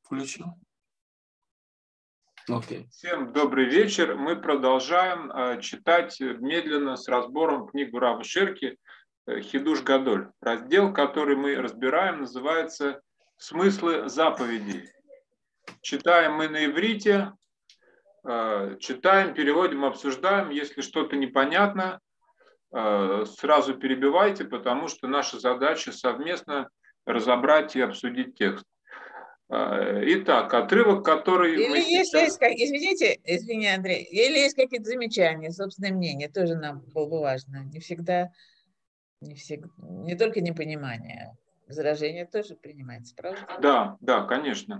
Включил. Окей. Всем добрый вечер. Мы продолжаем читать медленно с разбором книгу Рава Ширки «Хидуш Гадоль». Раздел, который мы разбираем, называется «Смыслы заповедей». Читаем мы на иврите, читаем, переводим, обсуждаем. Если что-то непонятно, сразу перебивайте, потому что наша задача совместно разобрать и обсудить текст. Итак, отрывок, который или мы сейчас... Извини, Андрей, или есть какие-то замечания, собственное мнение, тоже нам было бы важно. Не всегда, не только непонимание, возражение тоже принимается, правда? Да, конечно.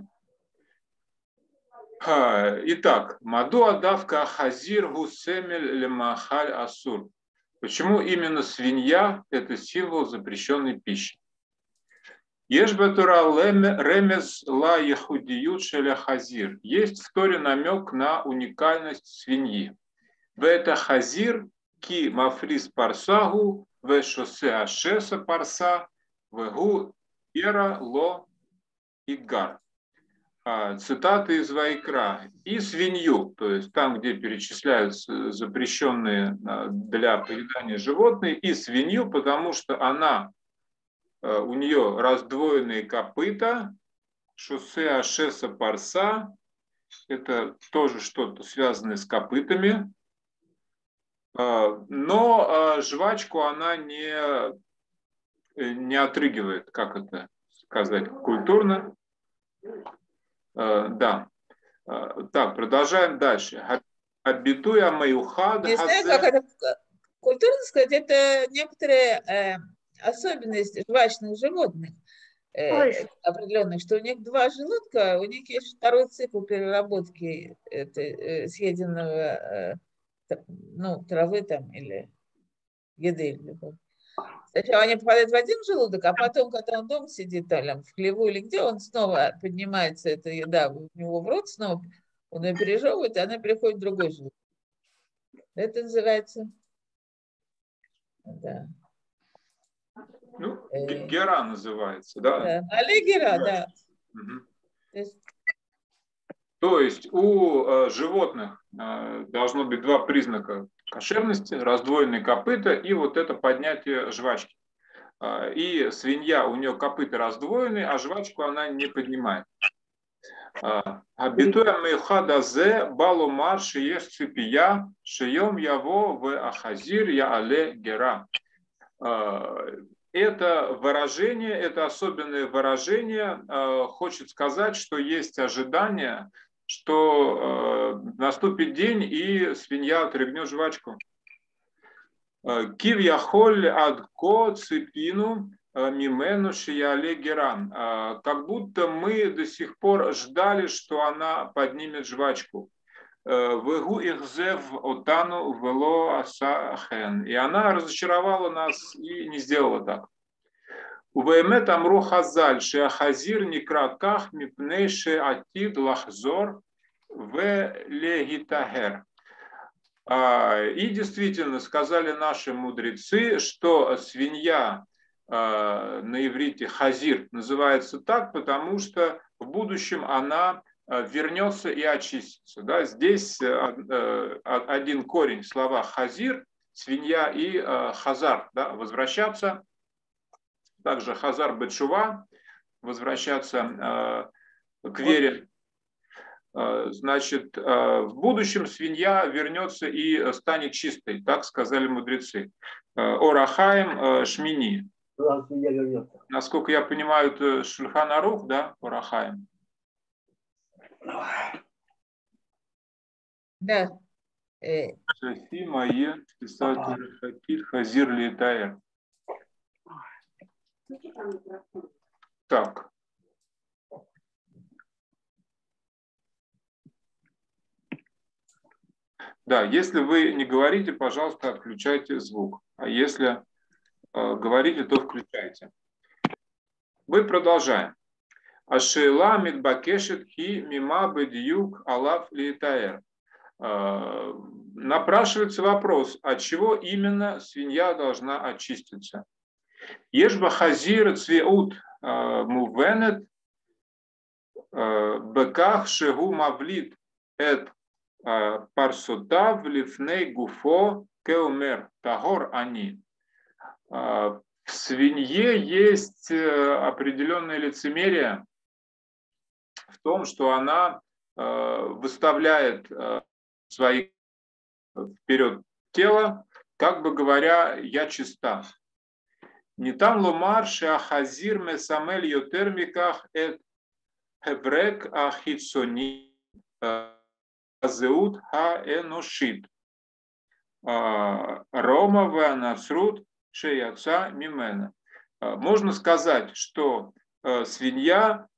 Итак, Маду адавка хазир гусемель лемахаль асур. Почему именно свинья – это символ запрещенной пищи? Ешбатура ремез ла яхудиют шеля хазир. Есть в Торе намек на уникальность свиньи. В это хазир ки мафрис парсагу в шосе ашеса парса вегу ера ло игар. Цитаты из Вайкра. И свинью, то есть там, где перечисляются запрещенные для поедания животные, и свинью, потому что у нее раздвоенные копыта, шоссе ашеса парса, это тоже что-то связанное с копытами, но жвачку она не отрыгивает, как это сказать культурно. Да. Так, продолжаем дальше. Абитуя маюхад. Не знаю, как это культурно сказать, это некоторые особенности жвачных животных определенных, что у них два желудка, у них есть второй цикл переработки съеденного травы там или еды. Сначала они попадают в один желудок, а потом, когда он дома сидит, там, в хлеву или где, он снова поднимается, эта еда у него в рот снова, он ее пережевывает, и она переходит в другой желудок. Это называется... Да. Гера называется, да? Да, аллегера, да. Угу. То есть у животных должно быть два признака кошерности: раздвоенные копыта и вот это поднятие жвачки. И свинья, у нее копыта раздвоенные, а жвачку она не поднимает. Абитуя мейхадазе балумар шиеш ципия шием яво в ахазир я але гера. Это выражение, это особенное выражение хочет сказать, что есть ожидание, что наступит день и свинья отрыгнет жвачку. Кив яхоль адко ципину мимену шияле геран. Как будто мы до сих пор ждали, что она поднимет жвачку. Вегу ихзев отану вело асахен. И она разочаровала нас и не сделала так. Увеймет амру хазаль шеахазир никратках мипней шеатид лахзор в легитагер. И действительно сказали наши мудрецы, что свинья на иврите хазир называется так, потому что в будущем она вернется и очистится. Да? Здесь один корень слова хазир, свинья, и хазар, да? Возвращаться. Также хазар бетшува, возвращаться к вере. Значит, в будущем свинья вернется и станет чистой, так сказали мудрецы. Орахаем шмини. Насколько я понимаю, это Шульхан Арух, да, Орахаем? Да. Шафи Майе писатель Хазир Литаер. Так. Да, если вы не говорите, пожалуйста, отключайте звук. А если говорите, то включайте. Мы продолжаем. Ашейла мидбакешет хи мима бедиюк алаф литаэр. Напрашивается вопрос, от чего именно свинья должна очиститься. Ешба хазир цвеут мувенет беках шегу мавлит эт парсотав лифней гуфо кеумер тагор они. В свинье есть определенное лицемерие в том, что она выставляет свои вперед тело, как бы говоря, я чиста. Не там ломар шеахазир месамель йотермиках эт хеврек ахитсони азеут хаэношит. Рома веанацрут шеяца мимена. Можно сказать, что свинья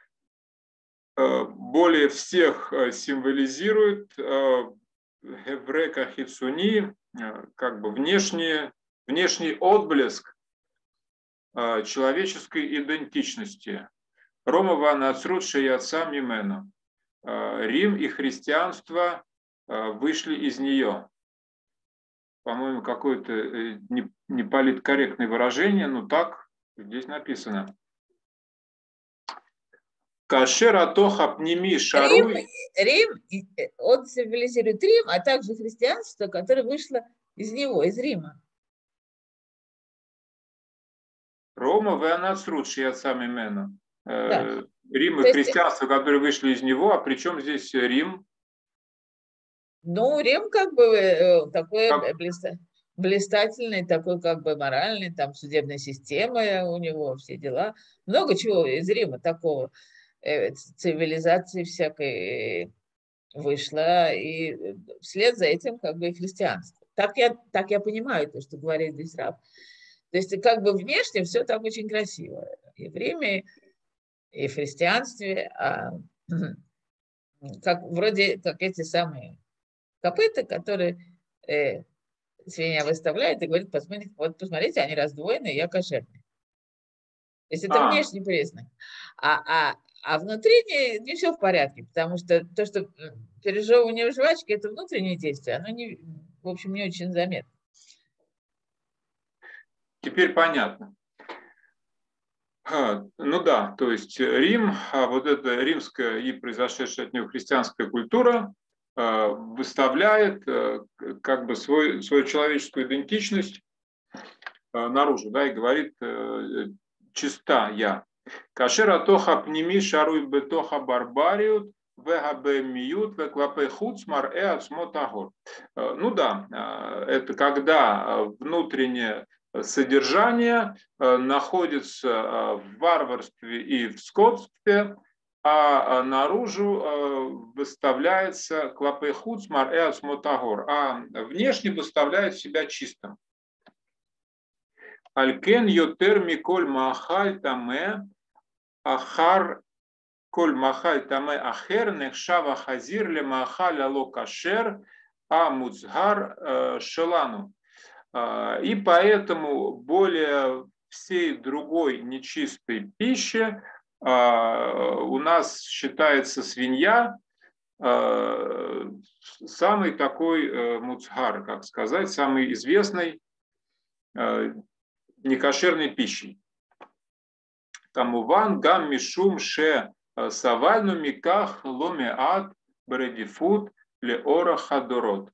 более всех символизирует Хеврека Хицуни, как бы внешний отблеск человеческой идентичности. Рома ванацрут шеяца мимена. Рим и христианство вышли из нее. По-моему, какое-то неполиткорректное выражение, но так здесь написано. Кашер атоха пними шаруй. Рим, он символизирует Рим, а также христианство, которое вышло из него, из Рима. Рома веанацрут шеяца мимена. Да. Рим и христианство, которые вышли из него, а при чем здесь Рим? Ну, Рим как бы такой блистательный, такой как бы моральный, там судебная система у него, все дела. Много чего из Рима такого, цивилизации всякой вышло, и вслед за этим как бы и христианство. Так я понимаю то, что говорит здесь раб. То есть как бы внешне все там очень красиво. И в Риме, и в христианстве, как, вроде как эти самые копыта, которые свинья выставляет и говорит, посмотрите, они раздвоены, я кошерный. То есть это внешний признак. А внутри не все в порядке, потому что то, что пережевывание жвачки, это внутреннее действие, оно, в общем, не очень заметно. Теперь понятно. Ну да, то есть Рим, вот эта римская и произошедшая от него христианская культура выставляет как бы свою человеческую идентичность наружу, да, и говорит чиста я. Кашера тоха пними шаруй бетоха барбариют вгб миют вклапе хуцмар ацмотагор. Ну да, это когда внутреннее содержание находится в варварстве и в скотстве, а наружу выставляется клапе хуцмар ацмотагор, а внешне выставляет себя чистым. Алькен йотер миколь махаль таме ахар коль махаль таме ахер нехшава хазир ле махаль ало кашер а муцгар шелану. И поэтому более всей другой нечистой пищи у нас считается свинья самый такой муцгар, как сказать, самый известный некошерной пищей. Тамуван гам мишум ше савальну миках ломеат бредифут леора хадорот.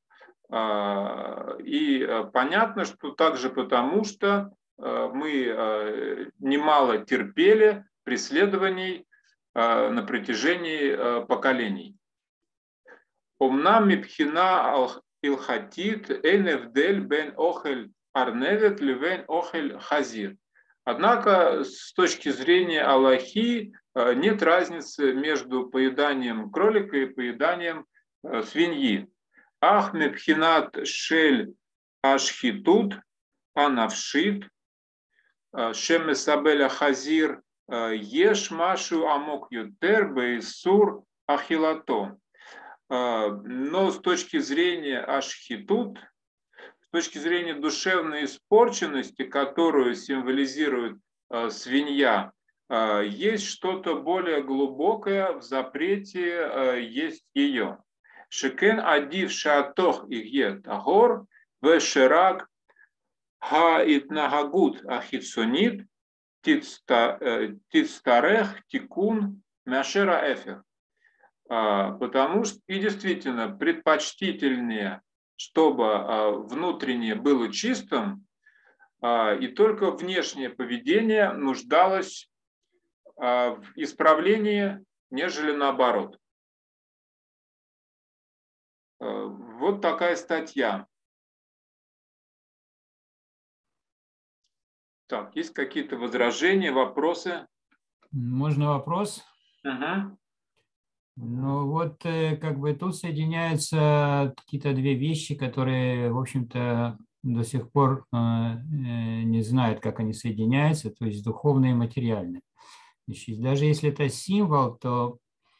И понятно, что также потому, что мы немало терпели преследований на протяжении поколений. Омнам мипхина илхатит эневдель бен охель арневет ливен охель хазир. Однако с точки зрения алахи нет разницы между поеданием кролика и поеданием свиньи. Ах мепхинат шель ашхитут анавшит шемесабеля хазир еш машу амок ютер бейсур ахилато. Но с точки зрения ашхитут, с точки зрения душевной испорченности, которую символизирует свинья, есть что-то более глубокое в запрете есть ее. Шекен адив шатох иге тагор вешерак хаитнагагут ахитсонит тицтарех тикун Мяшера эфир. Потому что и действительно предпочтительнее, чтобы внутреннее было чистым, и только внешнее поведение нуждалось в исправлении, нежели наоборот. Вот такая статья. Так, есть какие-то возражения, вопросы? Можно вопрос? Угу. Ну вот как бы тут соединяются какие-то две вещи, которые, в общем-то, до сих пор не знают, как они соединяются, то есть духовное и материальное. Значит, даже если это символ, то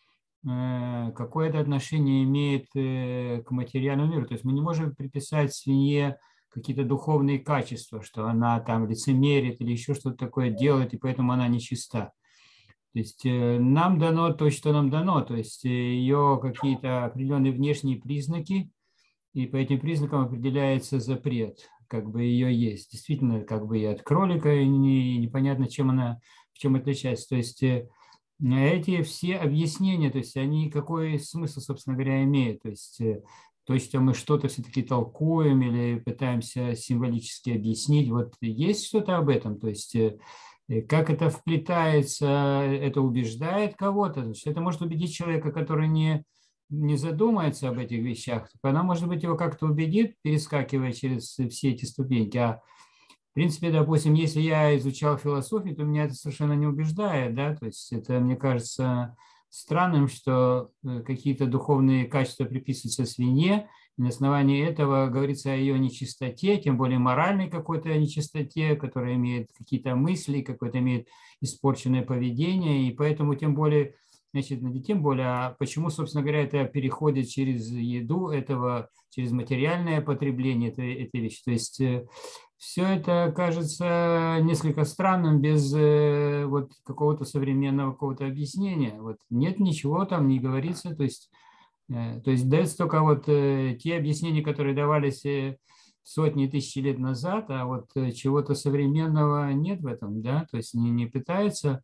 какое это отношение имеет к материальному миру? То есть мы не можем приписать свинье какие-то духовные качества, что она там лицемерит или еще что-то такое делает, и поэтому она нечиста. То есть нам дано то, что нам дано, то есть ее какие-то определенные внешние признаки, и по этим признакам определяется запрет, как бы ее есть. Действительно, как бы и от кролика и непонятно, чем она, в чем отличается. То есть эти все объяснения, то есть они какой смысл, собственно говоря, имеют? То есть то, что мы что-то все-таки толкуем или пытаемся символически объяснить, вот есть что-то об этом? То есть как это вплетается, это убеждает кого-то. Значит, это может убедить человека, который не задумается об этих вещах. Она, может быть, его как-то убедит, перескакивая через все эти ступеньки. А в принципе, допустим, если я изучал философию, то меня это совершенно не убеждает. Да? То есть это, мне кажется, странным, что какие-то духовные качества приписываются свинье, и на основании этого говорится о ее нечистоте, тем более моральной какой-то нечистоте, которая имеет какие-то мысли, какое-то имеет испорченное поведение, и поэтому тем более, значит, не тем более, а почему, собственно говоря, это переходит через еду, этого, через материальное потребление этой вещи. То есть все это кажется несколько странным без вот какого-то современного какого-то объяснения. Вот нет ничего там, не говорится. То есть дается только вот те объяснения, которые давались сотни тысяч лет назад, а вот чего-то современного нет в этом, да, то есть не пытается,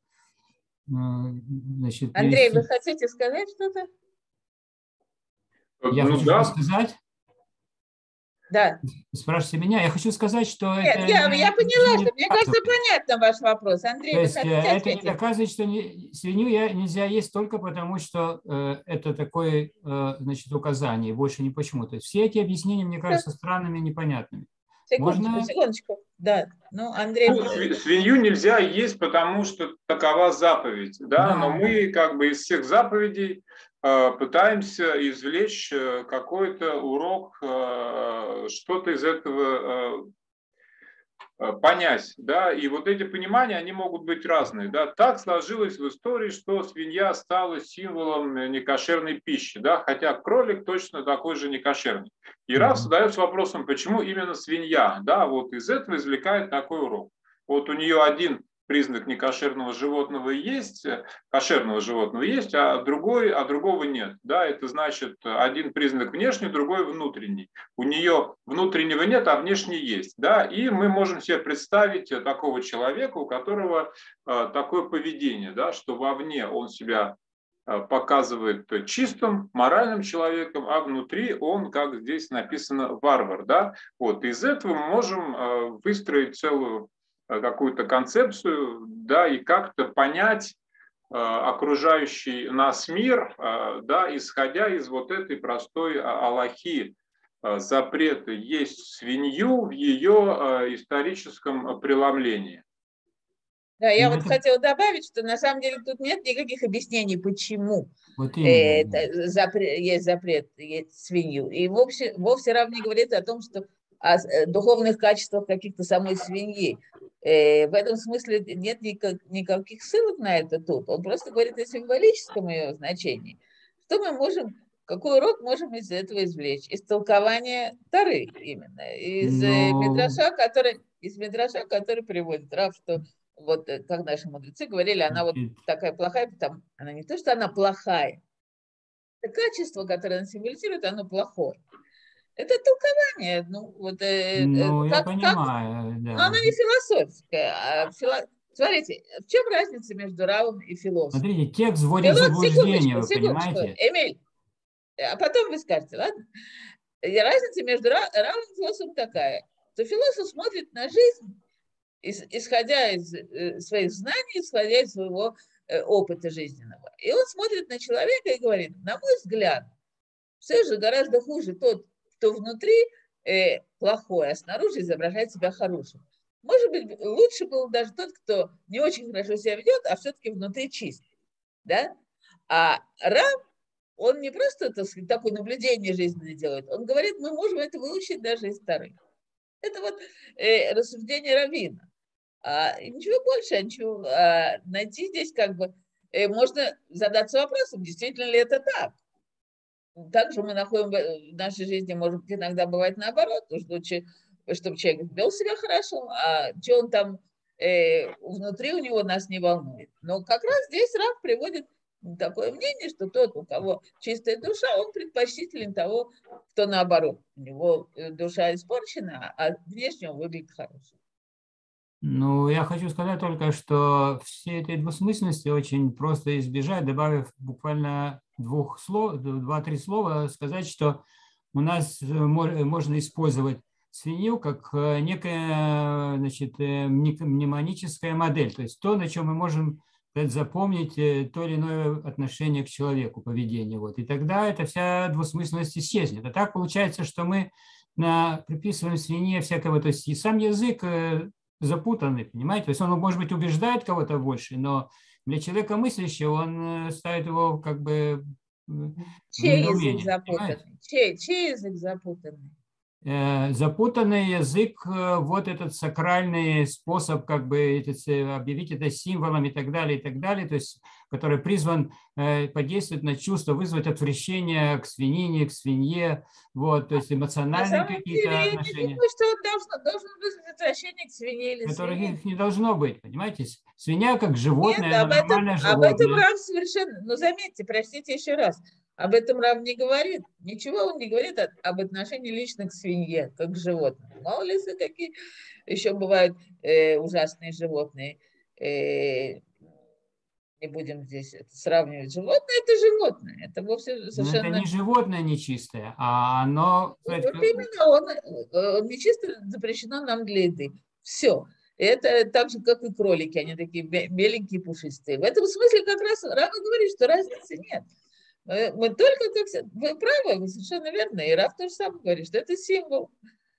значит, Андрей, привести. вы хотите сказать что-то? Я Ну хочу да. сказать. Да. Спрашивайте меня. Я хочу сказать, что Нет, это я поняла, не что мне кажется, доказывает. понятен ваш вопрос. Андрей, То вы есть хотите это не ответить? доказывает, что свинью нельзя есть только потому, что это такое, значит, указание, больше не почему. То есть все эти объяснения, мне кажутся странными и непонятными. Секундочку, Можно? секундочку. Да. Ну, Андрей. Ну, свинью нельзя есть, потому что такова заповедь, да, но Да. мы как бы из всех заповедей пытаемся извлечь какой-то урок, что-то из этого понять, да, и вот эти понимания, они могут быть разные, да. Так сложилось в истории, что свинья стала символом некошерной пищи, да, хотя кролик точно такой же некошерный. И раз задается вопросом, почему именно свинья, да, вот из этого извлекает такой урок. Вот у нее один признак некошерного животного есть, кошерного животного есть, а другого нет, да, это значит один признак внешний, другой внутренний. У нее внутреннего нет, а внешний есть, да, и мы можем себе представить такого человека, у которого такое поведение, да, что вовне он себя показывает чистым, моральным человеком, а внутри он, как здесь написано, варвар, да, вот, из этого мы можем выстроить целую какую-то концепцию, да, и как-то понять окружающий нас мир, да, исходя из вот этой простой алахи, запрета есть свинью в ее историческом преломлении. Да, я вот хотела добавить, что на самом деле тут нет никаких объяснений, почему вот именно, есть запрет есть свинью. И вовсе Рав не говорит о том, что о духовных качествах каких-то самой свиньи. В этом смысле нет никаких ссылок на это тут. Он просто говорит о символическом ее значении. Что мы можем, какой урок можем из этого извлечь? Из толкования Торы именно, из Мидраша, который приводит Рав, что вот как наши мудрецы говорили, она вот такая плохая, потому она не то, что она плохая, это качество, которое она символизирует, оно плохое. Это толкование, ну вот я понимаю, но да. оно не философское. Смотрите, в чем разница между равом и философом? Смотрите, текст вводит в заблуждение, вы понимаете? Эмиль, а потом вы скажете, ладно? И разница между равом и философом такая, что философ смотрит на жизнь, исходя из своих знаний, исходя из своего опыта жизненного. И он смотрит на человека и говорит, на мой взгляд, все же гораздо хуже тот, кто внутри плохой, а снаружи изображает себя хорошим. Может быть, лучше был даже тот, кто не очень хорошо себя ведет, а все-таки внутри чист. Да? А Рав, он не просто, так сказать, такое наблюдение жизненное делает, он говорит, мы можем это выучить даже из старых. Это вот рассуждение раввина. Ничего больше, ничего найти здесь как бы можно задаться вопросом, действительно ли это так. Также мы находим в нашей жизни, может быть, иногда бывает наоборот, чтобы человек вел себя хорошо, а что он там внутри у него нас не волнует. Но как раз здесь Рав приводит такое мнение, что тот, у кого чистая душа, он предпочтителен того, кто наоборот. У него душа испорчена, а внешне он выглядит хорошим. Ну, я хочу сказать только, что все этой двусмысленности очень просто избежать, добавив буквально 2-3 слова, сказать, что у нас можно использовать свинью как некая, значит, мнемоническая модель, то есть то, на чем мы можем запомнить то или иное отношение к человеку, поведение. Вот. И тогда эта вся двусмысленность исчезнет. А так получается, что мы приписываем свинье всякого, то есть и сам язык запутанный, понимаете? То есть он, может быть, убеждает кого-то больше, но для человека мыслящего он ставит его как бы в недоумение. Чей язык запутанный? Запутанный язык, вот этот сакральный способ как бы объявить это символом и так далее, то есть который призван подействовать на чувство, вызвать отвращение к свинине, к свинье, вот, то есть эмоциональные какие-то отношения. Я думаю, что он должен вызвать отвращение к свине или которых свине. их не должно быть, понимаете? Свинья как животное, Нет, нормальное животное. об этом Рав совершенно, но заметьте, простите еще раз, об этом Рав не говорит. Ничего он не говорит об отношении лично к свинье, как к животному. Мало ли, какие еще бывают ужасные животные. Не будем здесь сравнивать. Животное – это животное. Это вовсе совершенно… Но это не животное нечистое, а оно… Вот именно он нечисто запрещено нам для еды. Все. Это так же, как и кролики. Они такие беленькие, пушистые. В этом смысле как раз Рав говорит, что разницы нет. Мы только как… Вы правы, вы совершенно верно. И Рав тоже сам говорит, что это символ.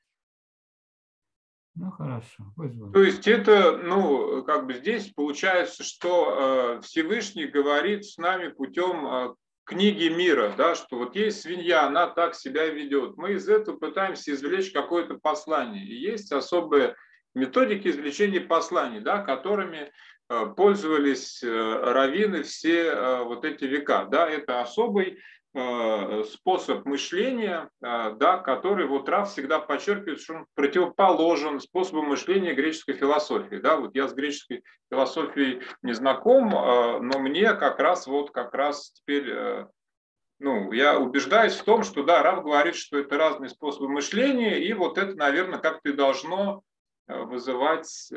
Ну, хорошо. То есть это, ну, как бы здесь получается, что Всевышний говорит с нами путем книги мира, да, что вот есть свинья, она так себя ведет. Мы из этого пытаемся извлечь какое-то послание. И есть особые методики извлечения посланий, да, которыми пользовались раввины все вот эти века. Да, это особый способ мышления, да, который вот Рав всегда подчеркивает, что он противоположен способу мышления греческой философии. Да, вот я с греческой философией не знаком, но мне как раз теперь, ну, я убеждаюсь в том, что да, Рав говорит, что это разные способы мышления, и вот это, наверное, как-то и должно вызывать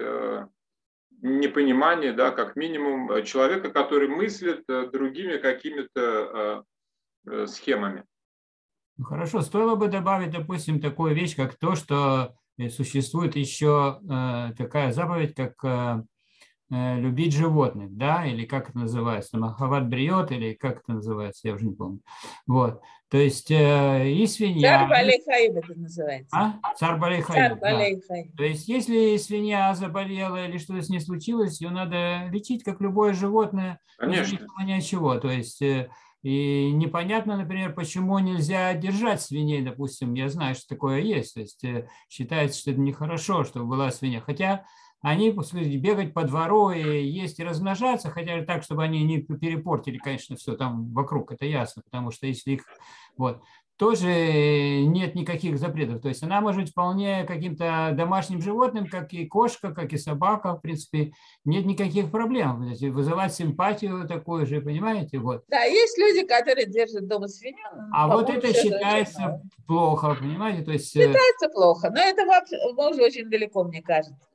непонимание, да, как минимум человека, который мыслит другими какими-то схемами. Ну, хорошо, стоило бы добавить, допустим, такую вещь, как то, что существует еще такая заповедь, как любить животных, да, или как это называется, Махават Бриот, или как это называется, я уже не помню. Вот, то есть и свинья… Царь Балей-Хаим это называется. Царь Балей-Хаим, да. Балей-Хаим. То есть если свинья заболела или что-то с ней случилось, ее надо лечить, как любое животное, Конечно. ни от чего, то есть… И непонятно, например, почему нельзя держать свиней, допустим, я знаю, что такое есть, то есть считается, что это нехорошо, чтобы была свинья, хотя они бегать по двору и есть и размножаться, хотя так, чтобы они не перепортили, конечно, все там вокруг, это ясно, потому что если их, вот, тоже нет никаких запретов, то есть она может быть вполне каким-то домашним животным, как и кошка, как и собака, в принципе, нет никаких проблем, вызывать симпатию такую же, понимаете, вот. Да, есть люди, которые держат дома свинью. А вот это считается плохо, понимаете, то есть… Считается плохо, но это вообще уже очень далеко, мне кажется.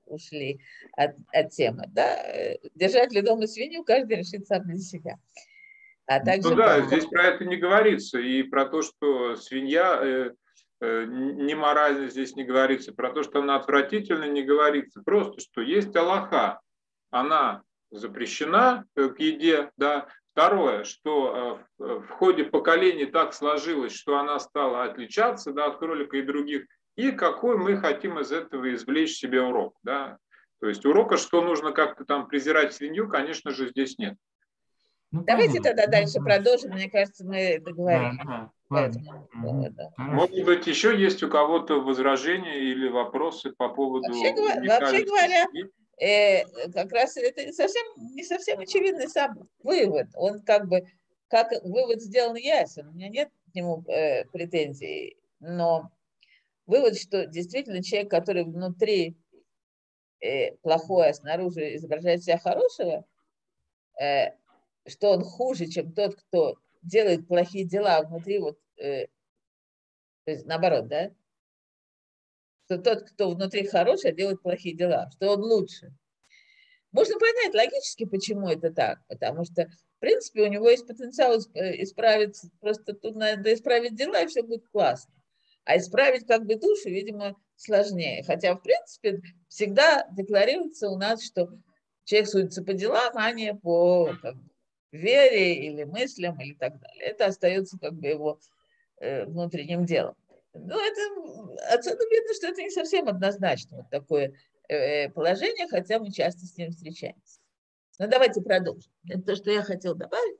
ушли от темы. Да? Держать ли дома свинью, каждый решит сам для себя. А также Ну да, здесь про это не говорится. И про то, что свинья неморально здесь не говорится. Про то, что она отвратительна, не говорится. Просто, что есть алаха. Она запрещена к еде. Да. Второе, что в ходе поколений так сложилось, что она стала отличаться, да, от кролика и других. И какой мы хотим из этого извлечь себе урок. Да. То есть урока, что нужно как-то там презирать свинью, конечно же, здесь нет. Ну, Давайте понятно. тогда дальше продолжим. Мне кажется, мы договорились. Да, по ладно. этому поводу. Может быть, еще есть у кого-то возражения или вопросы по поводу Вообще говоря, как раз это не совсем очевидный сам вывод. Он как вывод сделан ясен. У меня нет к нему претензий. Но вывод, что действительно человек, который внутри плохое, а снаружи изображает себя хорошего, что он хуже, чем тот, кто делает плохие дела, а внутри то есть наоборот, да? Что тот, кто внутри хороший, делает плохие дела, что он лучше. Можно понять логически, почему это так. Потому что, в принципе, у него есть потенциал исправиться. Просто тут надо исправить дела, и все будет классно. А исправить как бы душу, видимо, сложнее. Хотя, в принципе, всегда декларируется у нас, что человек судится по делам, а не по вере или мыслям или так далее. Это остается как бы его внутренним делом. Ну, это отсюда видно, что это не совсем однозначно вот такое положение, хотя мы часто с ним встречаемся. Ну, давайте продолжим. Это то, что я хотела добавить.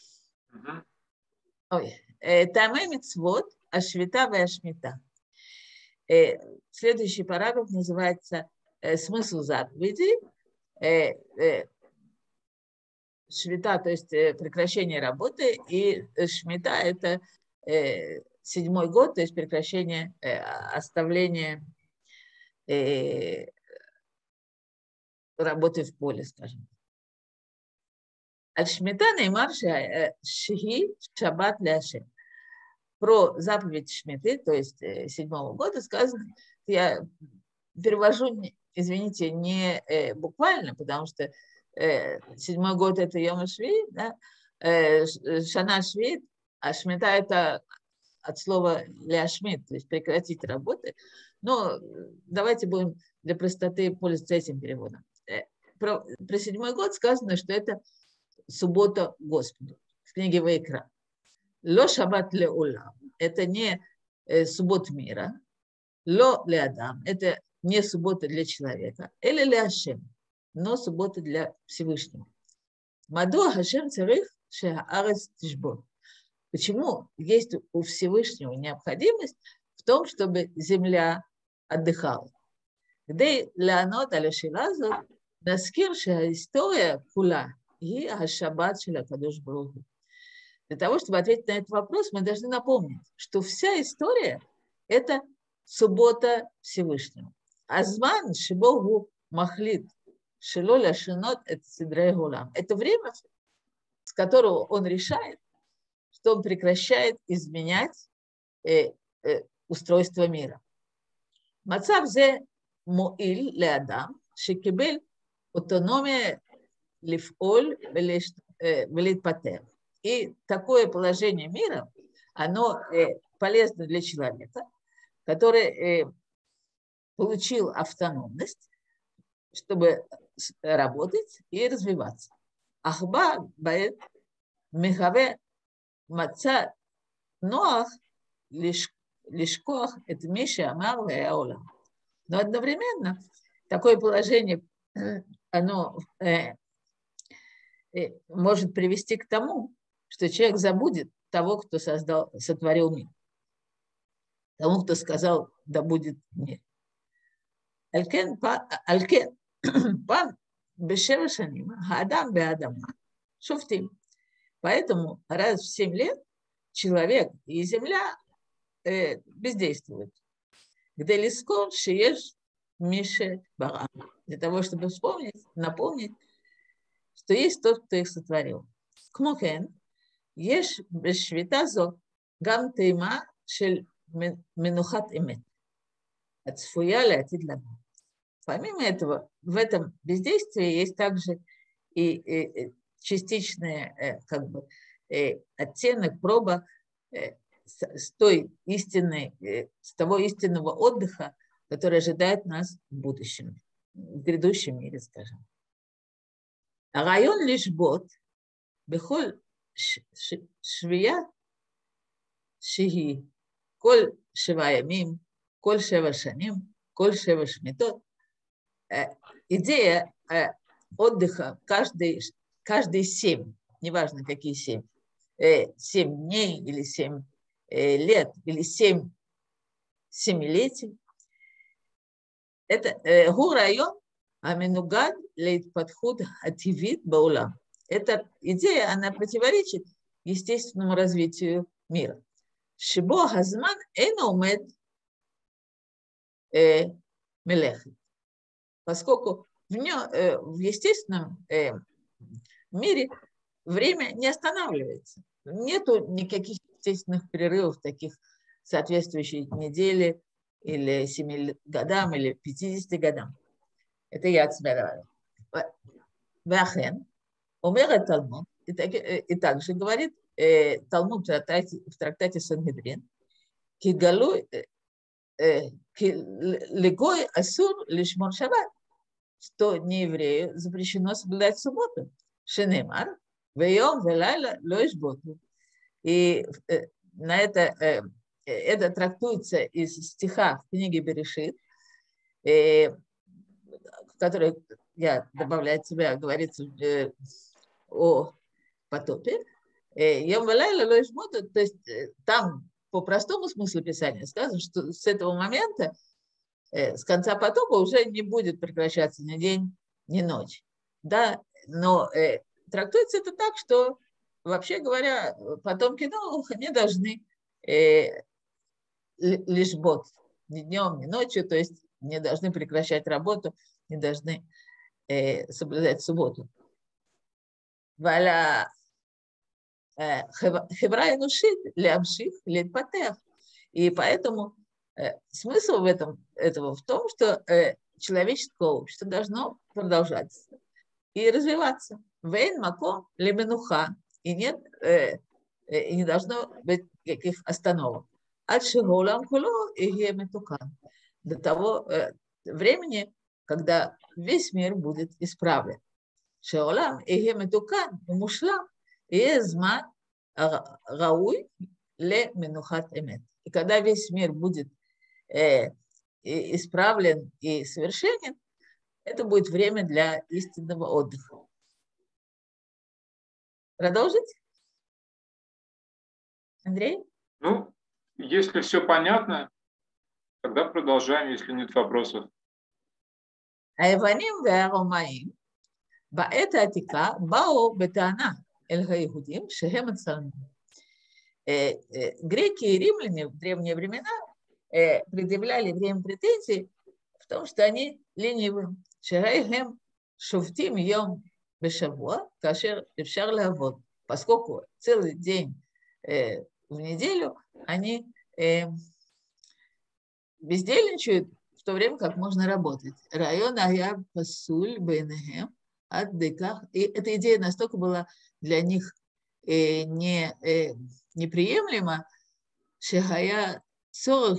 Тамэ мицвот, ашвита ве ашмита. Следующий параграф называется «Смысл заповедей». Швита, то есть прекращение работы, и шмита – это 7-й год, то есть прекращение, оставление работы в поле, скажем. Аль-шмита неймар шихи шаббат ляшем. Про заповедь шмиты, то есть 7-го года, сказано, я перевожу, извините, не буквально, потому что 7-й год – это Йом Шви, да? Шана Шви, а шмита – это от слова ляшмит, то есть прекратить работы. Но давайте будем для простоты пользоваться этим переводом. Про 7-й год сказано, что это суббота Господу в книге Вайкра. Ло шаббат ле улам – это не суббота мира. Ло ле адам – это не суббота для человека. Или ле Ашем, но суббота для Всевышнего. Мадуа Хашем царих ше'аарец тишбот. Почему есть у Всевышнего необходимость в том, чтобы земля отдыхала? Где леонот алешилазу наскир ше'история кула и ашаббат шеля кадош барух ху. Для того, чтобы ответить на этот вопрос, мы должны напомнить, что вся история – это суббота Всевышнего. Азман шибогу махлит шило ляшинот это сидрей гулам. Это время, с которого он решает, что он прекращает изменять устройство мира. Мацав зе муиль леадам шекибель автономия лифоль велитпатер. И такое положение мира, оно полезно для человека, который получил автономность, чтобы работать и развиваться. Ахба баэт мехаве маца ноах лишкоах это миша амар веяола. Но одновременно такое положение, оно может привести к тому, что человек забудет того, кто сотворил мир. Тому, кто сказал, да будет мир. Алькен пан бешева шанима, адам бе адама, шуфтим. Поэтому раз в 7 лет человек и земля бездействуют. Где лискор шиеш мише барам. Для того, чтобы напомнить, что есть тот, кто их сотворил. Кмокен, еш бешвита зо гам тейма шель менухат имет. Отсфуя леатид лаба. помимо этого, в этом бездействии есть также и частичный как бы, оттенок, проба с той истинной, с того истинного отдыха, который ожидает нас в будущем, в грядущем мире, скажем. А район лишь бот, бехоль швия шиги, коль шева ямим, коль шева шаним, коль шева шмитот. Идея отдыха каждые 7, неважно какие 7 дней или 7 лет или 7 семилетий. Это гу-район аминугад лейтпатхуд ативит баулам. Эта идея, она противоречит естественному развитию мира. Шибо газман эйнаумед мелехет. Поскольку в естественном мире время не останавливается. Нету никаких естественных перерывов, таких соответствующих неделе или 7 годам, или 50 годам. Это я от себя говорю. Вахен, умер Талмуд, и также говорит Талмуд в трактате Сангедрин, кигалу легой асур лишмор шаббат, что нееврею запрещено соблюдать субботу. Шенемар, вейом велайла лоиш боту. И на это трактуется из стиха в книге Берешит, в которой, я добавляю от себя, говорится о потопе. Йом велайла лоиш боту, то есть там по простому смыслу Писания сказано, что с этого момента, с конца потопа, уже не будет прекращаться ни день, ни ночь. Да, но трактуется это так, что, вообще говоря, потомки Ноаха не должны лишь бот ни днем, ни ночью, то есть не должны прекращать работу, не должны соблюдать субботу. Валя хевра энушит лямших летпатех. И поэтому смысл этого в том, что человеческое общество должно продолжаться и развиваться. Вейн маком леменуха. И нет, и не должно быть никаких остановок. От шигулам куло и геметукан. До того времени, когда весь мир будет исправлен. Шигулам и геметукан мушлам и зман рауй ле менухат эмет. И когда весь мир будет исправлен и совершенен, это будет время для истинного отдыха. Продолжить? Андрей? Ну, если все понятно, тогда продолжаем, если нет вопросов. היוונים והרומאים בעת העתיקה באו בטענה אל היהודים שהם הצלמים. Греки и римляне в древние времена предъявляли евреям претензии в том, что они ленивы. Шерайхем шуфтим йом бешавуа, кашер эфшар лавод. Поскольку целый день в неделю они бездельничают, в то время как можно работать. Район ая пасуль бейнехем от деках. И эта идея настолько была для них неприемлема, шехая цорах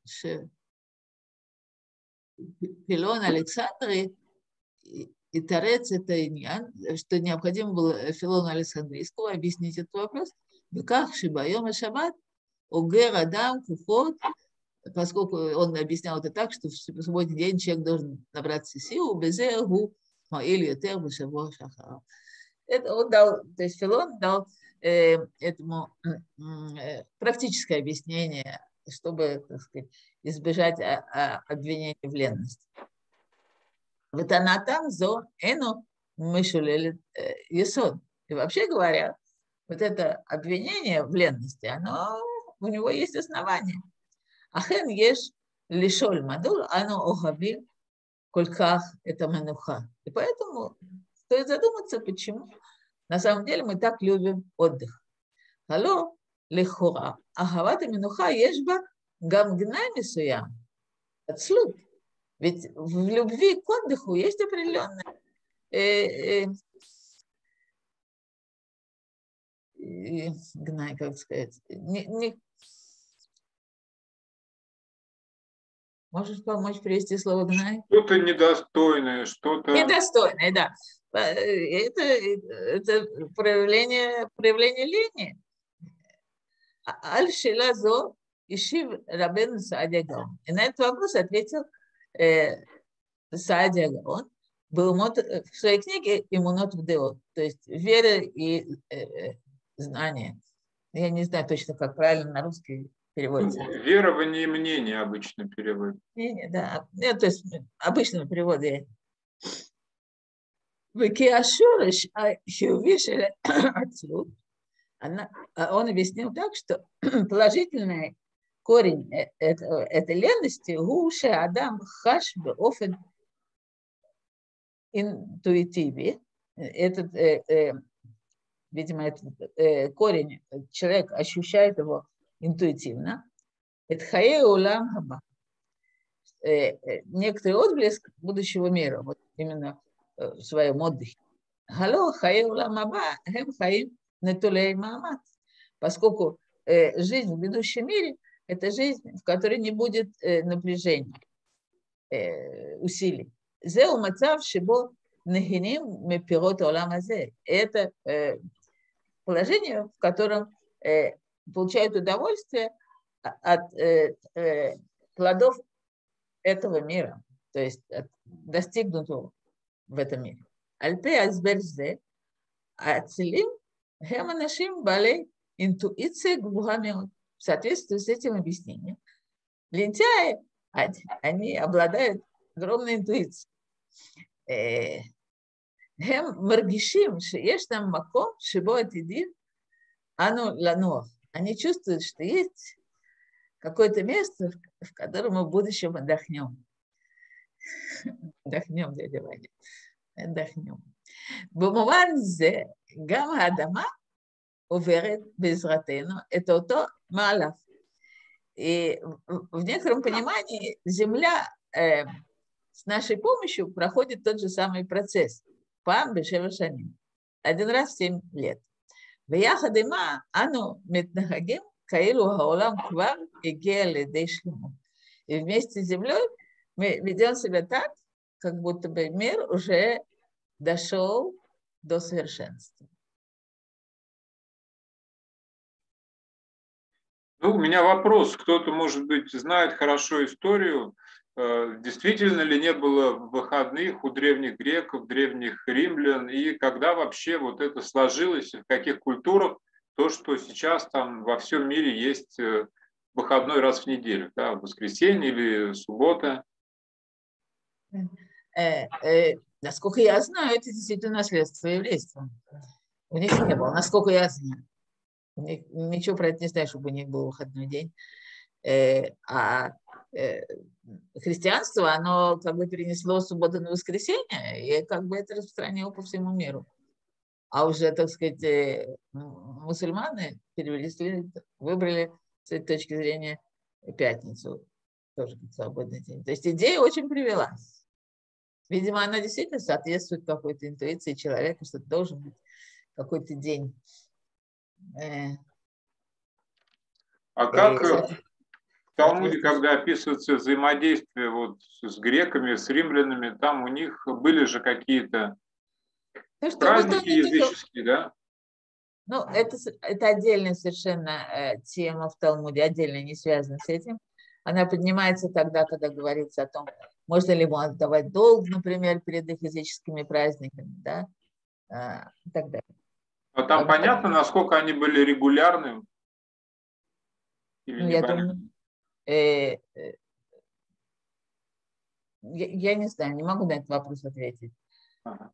пилон Александры и Тарец это иньян, что необходимо было Филону Александрийскому объяснить этот вопрос. Беках шибайом и шаббат огер адам кухот, поскольку он объяснял это так, что в субботний день человек должен набраться сил, безегу маиль ютер бешаво шахара. Это он дал, то есть Филон дал этому практическое объяснение, чтобы, так сказать, избежать обвинений в ленности. Вот она там зо эну мышулели есод. И вообще говоря, вот это обвинение в ленности, оно, у него есть основание. Ахен еш лишоль мадур, оно охабил кольках это мануха. И поэтому стоит задуматься, почему на самом деле мы так любим отдых. Алло, лихура, ахавата минуха ешба гамгнай мисуям. Отслуг. Ведь в любви к отдыху есть определенная гнай, как сказать, можешь помочь привести слово гнай? Что-то недостойное, что-то... Недостойное, да. Это проявление лени. Аль-Шилазо Ишив Рабен Саадия Гаон. И на этот вопрос ответил Саадия Гаон в своей книге «Имунот в Деот», то есть вера и знание. Я не знаю точно, как правильно на русский переводится. Верование и мнение обычно переводят. Мнение, да. То есть в обычном переводе. Векиашуриш Хиувишель Ацлут. Он объяснил так, что положительный корень этой ленности гуше адам хаш беофен интуитиве. Этот, видимо, этот корень человек ощущает его интуитивно. Это хае улам хаба. Некоторый отблеск будущего мира, вот именно в своем отдыхе. Хало хае улам хаба хем хаим нетулей маамат. Поскольку жизнь в грядущем мире – это жизнь, в которой не будет напряжения, усилий. Зеу мацав шибо нахиним мепирот олам азе. Это положение, в котором получают удовольствие от плодов этого мира, то есть от достигнутого в этом мире. Альпе азберзе ацелим хеманашим балей интуиция губухамеот. В соответствии с этим объяснением, лентяи, они обладают огромной интуицией. Хем маргишим шееш там маком шибо атидин ану лануах. Они чувствуют, что есть какое-то место, в котором мы в будущем отдохнем. Отдохнем, дядя Ваня. Отдохнем. Бумуван зе гам адама уверет безратену. Это то малав. И в некотором понимании Земля с нашей помощью проходит тот же самый процесс. Пам бешевашаним. Один раз в 7 лет. Вяхадыма ану метнахагим каилу хаолам квар и геалидей шлему. И вместе с Землей мы ведем себя так, как будто бы мир уже дошел до совершенства. Ну, у меня вопрос. Кто-то, может быть, знает хорошо историю. Действительно ли не было выходных у древних греков, древних римлян? И когда вообще вот это сложилось, в каких культурах, то, что сейчас там во всем мире есть выходной раз в неделю, да, воскресенье или суббота? Насколько я знаю, это действительно наследство еврейства. У них не было, насколько я знаю. Ничего про это не знаю, чтобы у них был выходной день. Христианство, оно как бы перенесло субботу на воскресенье, и как бы это распространило по всему миру. А уже, так сказать, мусульманы выбрали с этой точки зрения пятницу, тоже как свободный день. То есть идея очень привелась. Видимо, она действительно соответствует какой-то интуиции человека, что должен быть какой-то день. А как в Талмуде, когда описывается взаимодействие вот с греками, с римлянами, там у них были же какие-то праздники языческие, да? Ну, это отдельная совершенно тема в Талмуде, отдельно не связана с этим. Она поднимается тогда, когда говорится о том, можно ли ему отдавать долг, например, перед их языческими праздниками, да, и так далее. А там понятно, насколько они были регулярны? Или ну, я думаю, я не знаю, не могу на этот вопрос ответить. Ага.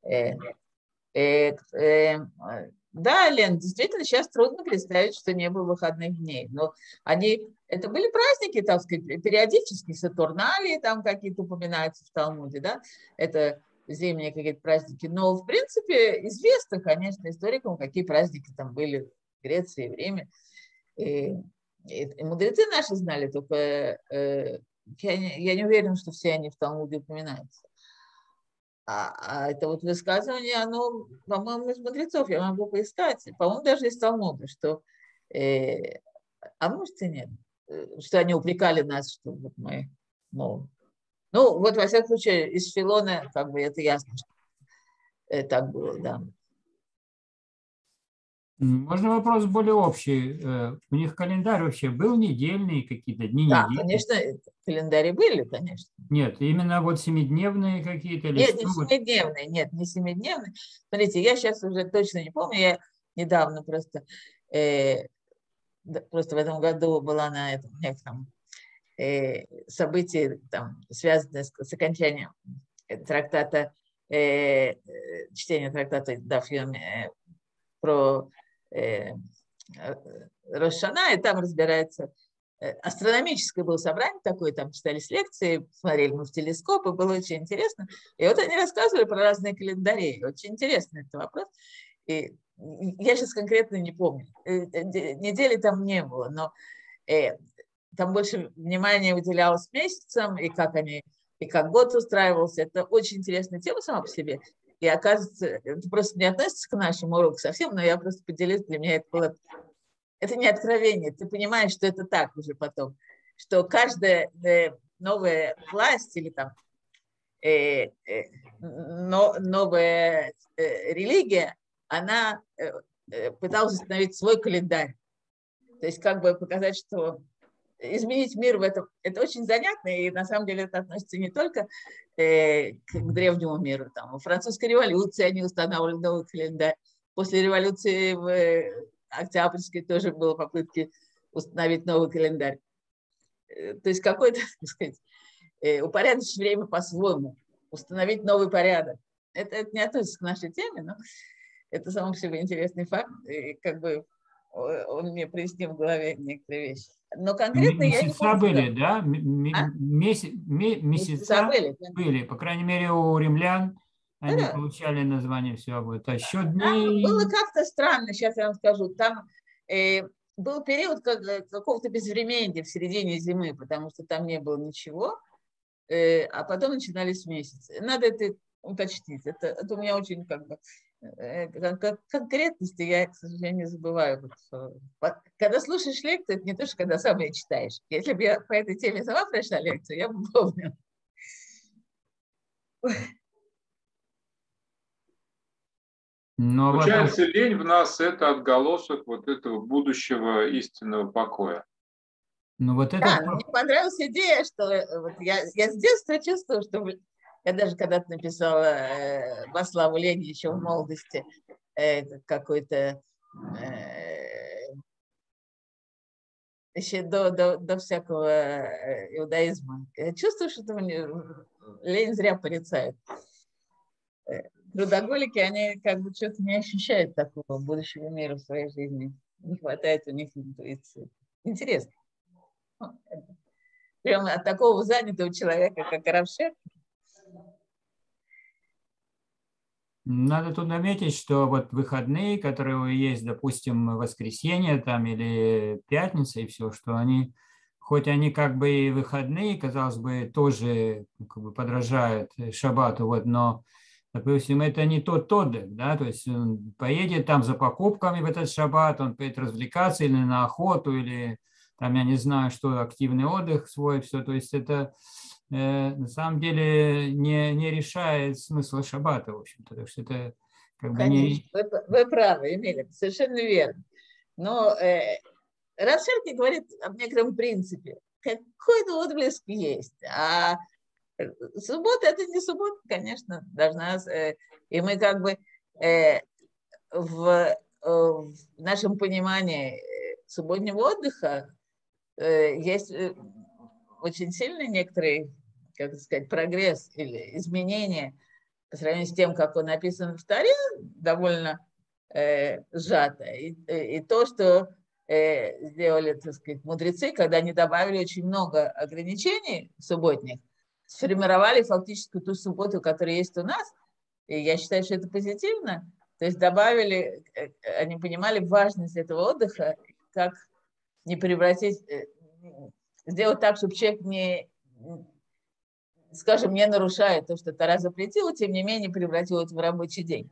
Да, Лен, действительно, сейчас трудно представить, что не было выходных дней. Но это были праздники, так сказать, периодически, Сатурналии там какие-то упоминаются в Талмуде, да, это зимние какие-то праздники. Но, в принципе, известно, конечно, историкам, какие праздники там были в Греции, в Риме. И мудрецы наши знали, только я не уверена, что все они в Талмуде упоминаются. А это вот высказывание, оно, по-моему, из мудрецов, я могу поискать, по-моему, даже из Талмуда, что, а может и нет, что они упрекали нас, что вот мы, ну, вот во всяком случае, из Филона, как бы это ясно, что так было, да. Можно вопрос более общий. У них календарь вообще был недельный, какие-то дни Да, недели? конечно, календари были, конечно. Нет, именно вот семидневные какие-то или Нет, что? не семидневные, нет, не семидневные. Смотрите, я сейчас уже точно не помню, я недавно просто в этом году была на этом некотором событии, там, связанные с окончанием трактата, чтения трактата Дафьем про Рош ха-Шана, и там разбирается астрономическое было собрание такое, там читались лекции, смотрели мы в телескоп, и было очень интересно. И вот они рассказывали про разные календари. Очень интересный этот вопрос. И я сейчас конкретно не помню. Недели там не было, но там больше внимания уделялось месяцам, и как они, и как год устраивался. Это очень интересная тема сама по себе. И оказывается, это просто не относится к нашему уроку совсем, но я просто поделюсь, для меня это было... Это не откровение, ты понимаешь, что это так уже потом, что каждая новая власть или там новая религия, она пыталась установить свой календарь. То есть как бы показать, что изменить мир в этом, это очень занятно, и на самом деле это относится не только к древнему миру. Там, во французской революции они устанавливали новый календарь. После революции в Октябрьской тоже было попытки установить новый календарь. То есть какой-то, так сказать, упорядочить время по-своему, установить новый порядок. Это не относится к нашей теме, но это сам по себе интересный факт, и как бы он мне прояснил в голове некоторые вещи. Но конкретно я не Месяца помню. были, да? Месяца Месяца были. По крайней мере, у римлян они Да. получали название всего. А счет Там дней... было как-то странно, сейчас я вам скажу. Там был период какого-то безвременья в середине зимы, потому что там не было ничего, а потом начинались месяцы. Надо это уточнить. Это у меня очень как бы конкретности я, к сожалению, забываю. Когда слушаешь лекцию, это не то, что когда сам ее читаешь. Если бы я по этой теме сама прошла лекцию, я бы помнила. Получается, лень в нас – это отголосок вот этого будущего истинного покоя. Ну, вот это... Да, мне понравилась идея, что вот я с детства чувствую, что я даже когда-то написала во славу лени еще в молодости какой-то еще до всякого иудаизма. Я чувствую, что лень зря порицают. Трудоголики, они как бы что-то не ощущают такого будущего мира в своей жизни. Не хватает у них интуиции. Интересно. Прямо от такого занятого человека, как Равшек. Надо тут заметить, что вот выходные, которые есть, допустим, воскресенье там или пятница и все, что они, хоть они как бы и выходные, казалось бы, тоже как бы подражают шаббату, вот, но, допустим, это не тот отдых, да, то есть он поедет там за покупками в этот шаббат, он поедет развлекаться или на охоту, или там, я не знаю, что, активный отдых свой, все, то есть это... на самом деле не решает смысла шаббата, в общем-то. Так что это как бы не... Конечно, вы правы, Эмилия, совершенно верно. Но Равшек говорит об некотором принципе. Какой-то отблеск есть. А суббота – это не суббота, конечно, должна... И мы как бы в нашем понимании субботнего отдыха есть очень сильный некоторый, как сказать, прогресс или изменение по сравнению с тем, как он написан в Торе, довольно сжато. И то, что сделали, так сказать, мудрецы, когда они добавили очень много ограничений субботних, сформировали фактически ту субботу, которая есть у нас, и я считаю, что это позитивно. То есть добавили, они понимали важность этого отдыха, как не превратить, сделать так, чтобы человек скажем, не нарушает то, что Тора запретила, тем не менее превратил это в рабочий день.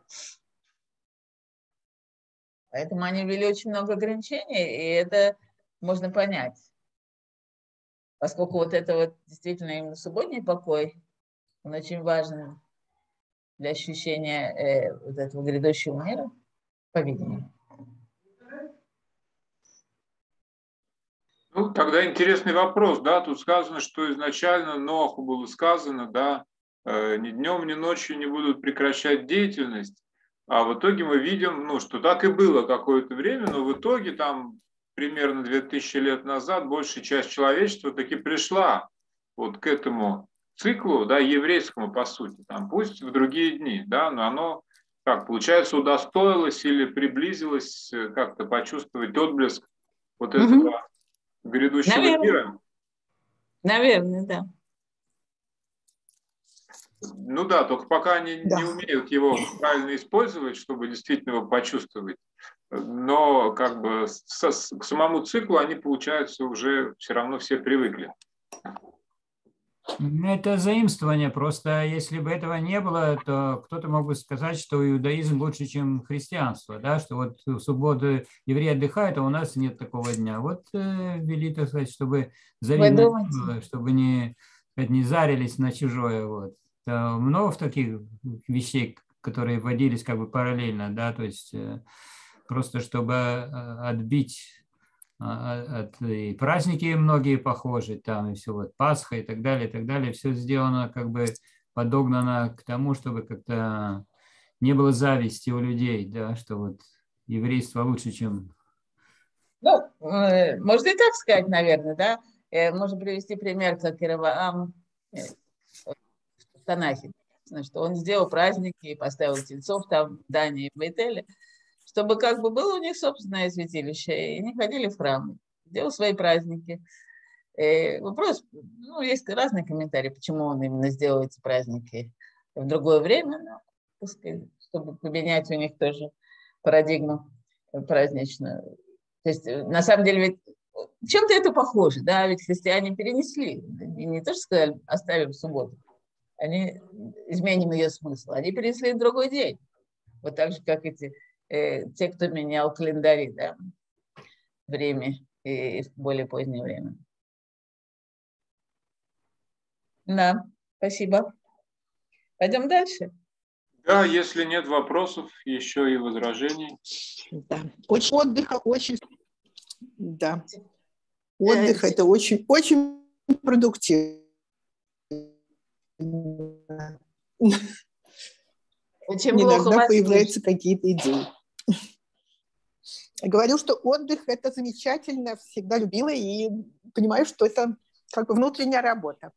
Поэтому они ввели очень много ограничений, и это можно понять. Поскольку вот это вот действительно именно субботний покой, он очень важен для ощущения вот этого грядущего мира, по-видимому. Ну, тогда интересный вопрос, да, тут сказано, что изначально Ноху было сказано, да, ни днем, ни ночью не будут прекращать деятельность, а в итоге мы видим, ну, что так и было какое-то время, но в итоге там примерно 2000 лет назад большая часть человечества таки пришла вот к этому циклу, да, еврейскому, по сути, там, пусть в другие дни, да, но оно, как получается, удостоилось или приблизилось как-то почувствовать отблеск вот этого грядущего мира. Наверное, да. Ну да, только пока они не умеют его правильно использовать, чтобы действительно его почувствовать. Но как бы к самому циклу они, получается, уже все равно все привыкли. Это заимствование. Просто если бы этого не было, то кто-то мог бы сказать, что иудаизм лучше, чем христианство, да? Что вот в субботу евреи отдыхают, а у нас нет такого дня. Вот вели, так сказать, чтобы завидно было, чтобы не зарились на чужое. Вот. Много таких вещей, которые вводились как бы параллельно, да, то есть просто чтобы отбить и праздники многие похожи, там и все, вот Пасха и так далее, все сделано как бы подогнано к тому, чтобы как-то не было зависти у людей, да, что вот еврейство лучше, чем... Ну, можно и так сказать, наверное, да. Можно привести пример, как Иераваам в Танахе, что он сделал праздники и поставил тельцов там в Дании, в Бейтеле, чтобы как бы было у них собственное святилище, и они ходили в храм, делал свои праздники. Вопрос, ну, есть разные комментарии, почему он именно сделал эти праздники в другое время, но, пускай, чтобы поменять у них тоже парадигму праздничную. То есть, на самом деле, ведь чем-то это похоже, да, ведь христиане перенесли, и не то, что сказали, оставим субботу, они изменим ее смысл, они перенесли в другой день, вот так же, как эти те, кто менял календари, да, время и в более позднее время. Да, спасибо. Пойдем дальше. Да, если нет вопросов, еще и возражений. Да, отдыха очень, да, отдых это очень, очень продуктивно. Очень иногда появляются какие-то идеи. Говорю, что отдых – это замечательно, всегда любила и понимаю, что это как бы внутренняя работа.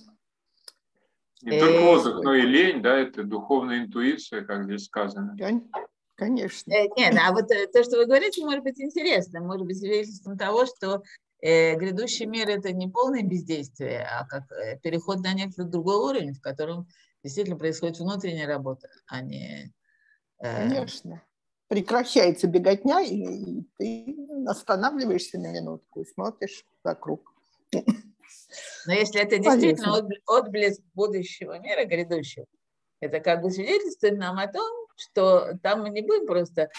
Не только отдых, но и лень, да, это духовная интуиция, как здесь сказано. Конечно. Нет, а вот то, что вы говорите, может быть интересно, может быть свидетельством того, что грядущий мир – это не полное бездействие, а как переход на некий другой уровень, в котором действительно происходит внутренняя работа, а не… Конечно. Прекращается беготня, и ты останавливаешься на минутку и смотришь вокруг. Но если это действительно отблеск будущего мира, грядущего, это как бы свидетельствует нам о том, что там мы не будем просто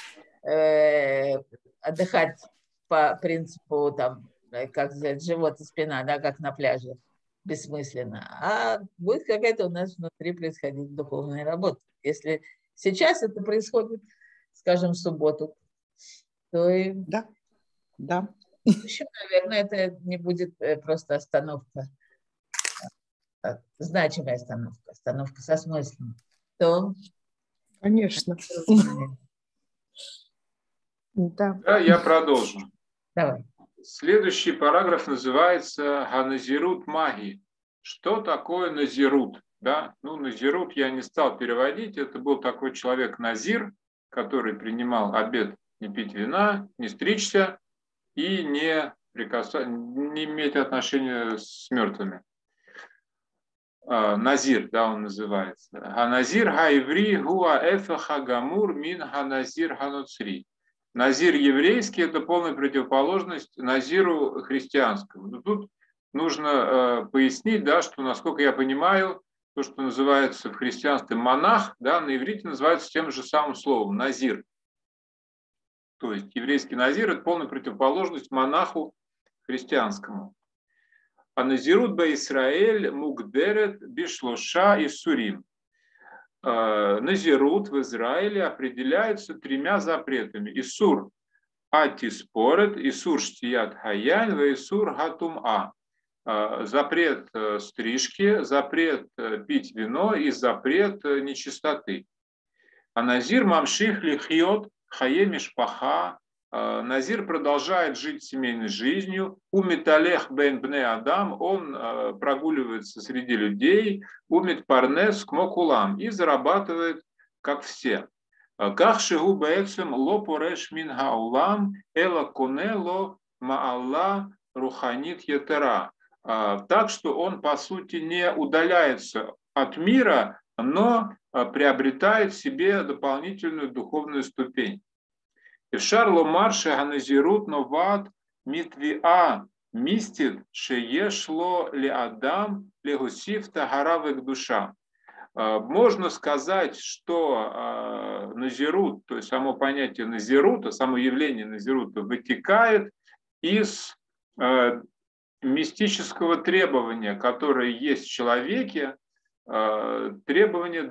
отдыхать по принципу, там, как сказать, живот и спина, да, как на пляже, бессмысленно, а будет какая-то у нас внутри происходить духовная работа. Если сейчас это происходит, скажем, в субботу, то и да. в общем, наверное, это не будет просто остановка, значимая остановка со смыслом. То... Конечно. Да, я продолжу. Давай. Следующий параграф называется «Ганазирут маги». Что такое назирут? Да? Ну, назирут я не стал переводить. Это был такой человек назир, который принимал обет не пить вина, не стричься и не иметь отношения с мертвыми. Назир, да, он называется. Ганазир гаеври гуа эфеха гамур мин ганазир гануцри. Назир еврейский – это полная противоположность назиру христианскому. Но тут нужно пояснить, да, что, насколько я понимаю, то, что называется в христианстве монах, да, на иврите называется тем же самым словом назир. То есть еврейский назир – это полная противоположность монаху христианскому. А назирут ба Исраэль мугдерет бишлоша и сурим. Назирут в Израиле определяется 3 запретами. Исур атиспорет, исур штият хаян, ва исур гатум-а. Запрет стрижки, запрет пить вино и запрет нечистоты. А назир мамших лихьот хае мишпаха. Назир продолжает жить семейной жизнью. У металех бен бне адам, он прогуливается среди людей. У метпарнес кмокулам, и зарабатывает, как все. Как шигу бэцем ло пореш мин хаулам эла конело маалла руханит етера. Так что он, по сути, не удаляется от мира, но приобретает в себе дополнительную духовную ступень. Шарло марше ганазирут новат митвиа мистит шеешло ли адам легусив тагаравек душа. Можно сказать, что назирут, то есть само понятие назирута, само явление назирута вытекает из мистического требования, которое есть в человеке, требование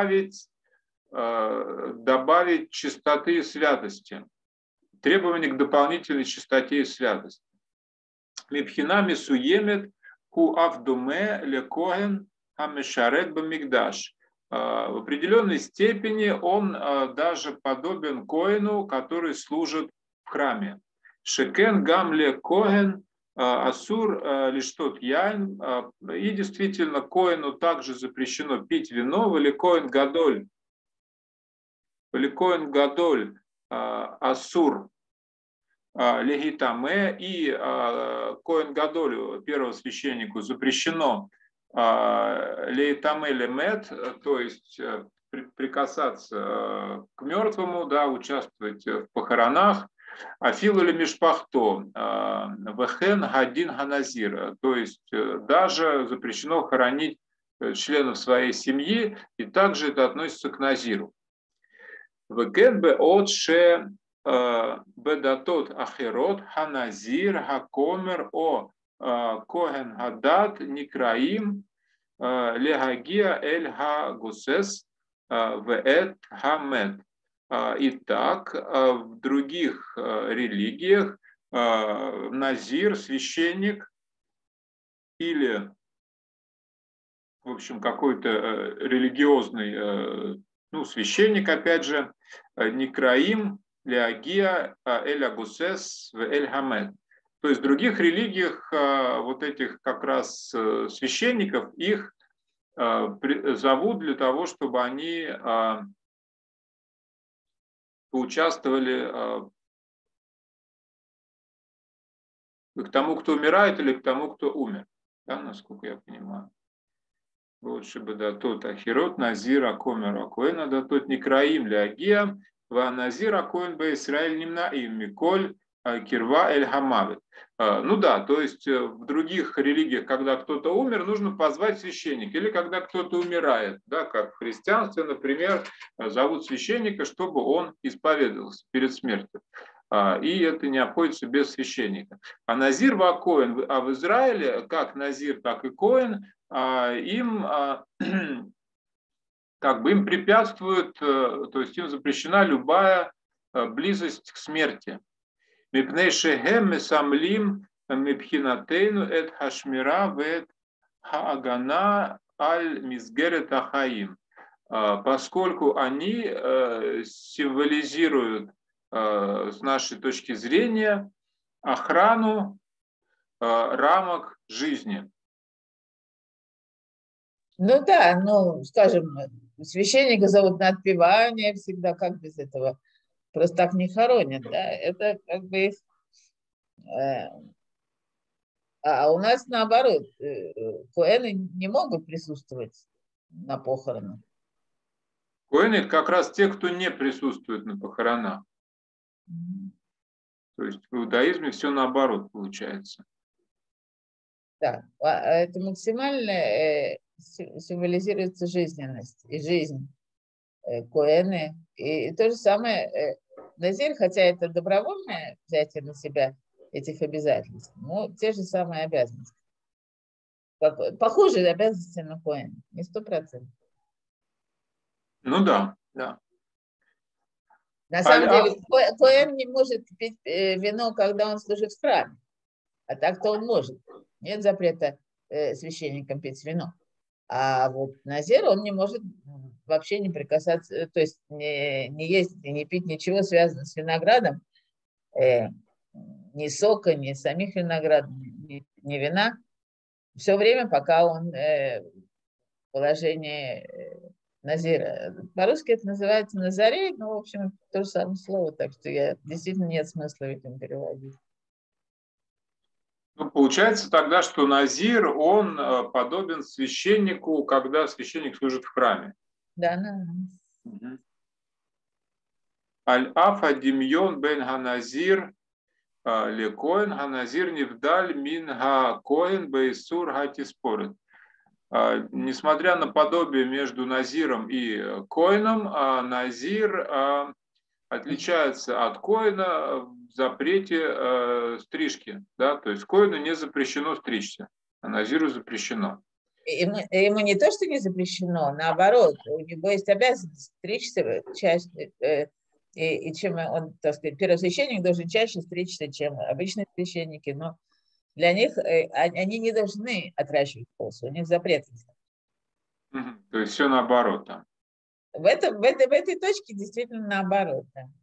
добавить чистоты и святости, требование к дополнительной чистоте и святости. Мипхина мисуемет ху авдуме лекоген хамешарет бамигдаш. В определенной степени он даже подобен коэну, который служит в храме. Шекен гам лекоген асур лишь тот яйн. И действительно коэну также запрещено пить вино, или коэн гадоль. Великоин Гадоль Асур Легитаме, и Коэн Гадолю, первосвященнику, запрещено Леитаме Лемет, то есть прикасаться к мертвому, да, участвовать в похоронах. Афилу ли мишпахто вехен гадин ганазир, то есть даже запрещено хоронить членов своей семьи, и также это относится к назиру. Векен беот ше бедатот ахерот ханазир хакомер о коген гадат никраим легагия эль хагусес веэт хамед. Итак, в других религиях назир, священник или, в общем, какой-то религиозный, священник, опять же, Никраим, Леагия, Эль Агусес, Эль Хамед. То есть в других религиях вот этих как раз священников, их зовут для того, чтобы они поучаствовали к тому, кто умирает, или к тому, кто умер, да, насколько я понимаю. Лучше бы да тот ахирот назир акомер акоэн, да тот некраим леагия, ва назир акоэн бе Исраэль нимнаим миколь кирва эль хамавет. Ну да, то есть в других религиях, когда кто-то умер, нужно позвать священника, или когда кто-то умирает, да, как в христианстве, например, зовут священника, чтобы он исповедовался перед смертью. И это не обходится без священника. А назир ва коэн, а в Израиле, как назир, так и коэн, им им препятствует, то есть им запрещена любая близость к смерти. Поскольку они символизируют с нашей точки зрения охрану рамок жизни. Ну да, скажем, священника зовут на отпевание всегда, как без этого? Просто так не хоронят, да? Это как бы... А у нас наоборот, коэны не могут присутствовать на похоронах. Коэны – это как раз те, кто не присутствует на похоронах. То есть в иудаизме все наоборот получается. Да, это максимально символизируется жизненность и жизнь коэны. И то же самое назир, хотя это добровольное взятие на себя этих обязательств, но те же самые обязанности. Похожие обязанности на коэн, не 100%. Ну да, да. На самом деле, коэн не может пить вино, когда он служит в храме. А так-то он может. Нет запрета священникам пить вино. А вот назир, он не может вообще не прикасаться, то есть не есть и не пить ничего, связанного с виноградом, ни сока, ни самих виноградов, ни вина, все время, пока он в положении назира. По-русски это называется назарей, но, в общем, то же самое слово, так что действительно нет смысла в этом переводить. Ну, получается тогда, что назир, он подобен священнику, когда священник служит в храме. Да, да. Аль-Афа Димьон бен Ганазир лекоин Ганазир невдаль мин га коин бейсур гатиспорет. Несмотря на подобие между назиром и коином, назир отличается от коина в запрете стрижки. Да? То есть коину не запрещено стричься, а назиру запрещено. Ему не то, что не запрещено, наоборот, у него есть обязанность стричься чаще, и чем он, так сказать, первосвященник должен чаще стричься, чем обычные священники, но для них они не должны отращивать волосы, у них запрет. То есть все наоборот там. В этой точке действительно наоборот.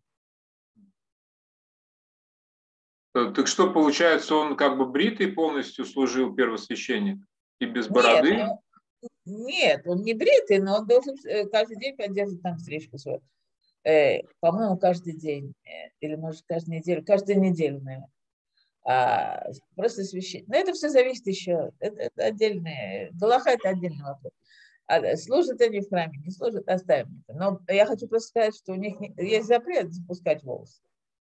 Да. Так что получается, он как бы бритый полностью служил первосвященник и без бороды? Нет, он не бритый, но он должен каждый день поддерживать там стрижку свою. По-моему, каждый день, или может каждую неделю, наверное. Просто священник. Но это все зависит еще, это отдельное, галаха это отдельный вопрос. Служат они в храме, не служат, оставим это. Но я хочу просто сказать, что у них есть запрет запускать волосы.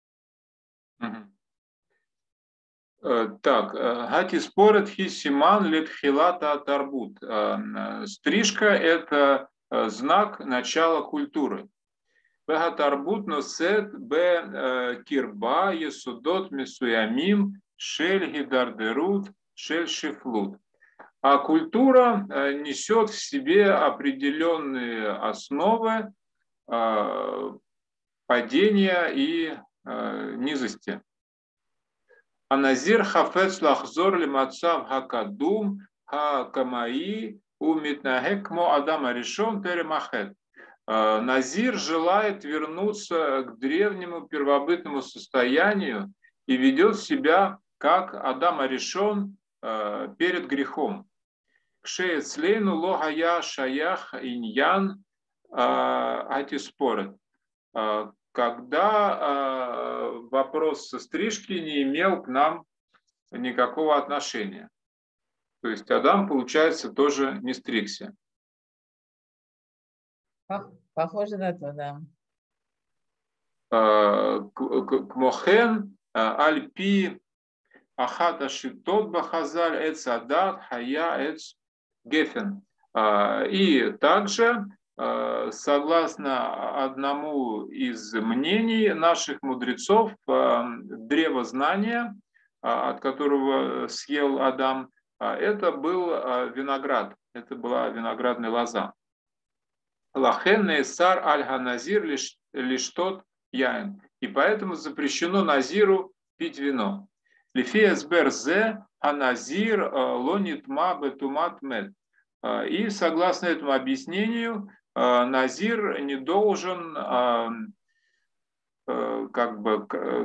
Так, гати спорят хисиман летхилата тарбут. Стрижка – это знак начала культуры. Бега тарбут носет бе кирба есудот мисуямим шель гидардерут шель шифлут. А культура несет в себе определенные основы падения и низости. А назир хафец лахзор лимацав хакадум хакамаи умитнагекмо адама решен перемахет. Назир желает вернуться к древнему первобытному состоянию и ведет себя как Адам решен перед грехом. Кшеецлейну логая шаях иньян атиспорет. Когда вопрос со стрижки не имел к нам никакого отношения. То есть Адам, получается, тоже не стригся. Похоже на то, да. Кмохен альпи ахата шитот бахазаль эц адат хая эц гефен. И также, согласно одному из мнений наших мудрецов, древо знания, от которого съел Адам, это был виноград, это была виноградная лоза. Лахен нейсар аль-ганазир лишь тот яин. И поэтому запрещено назиру пить вино. Лифиес берзе аназир лонитма бетумат мед. И согласно этому объяснению, назир не должен как бы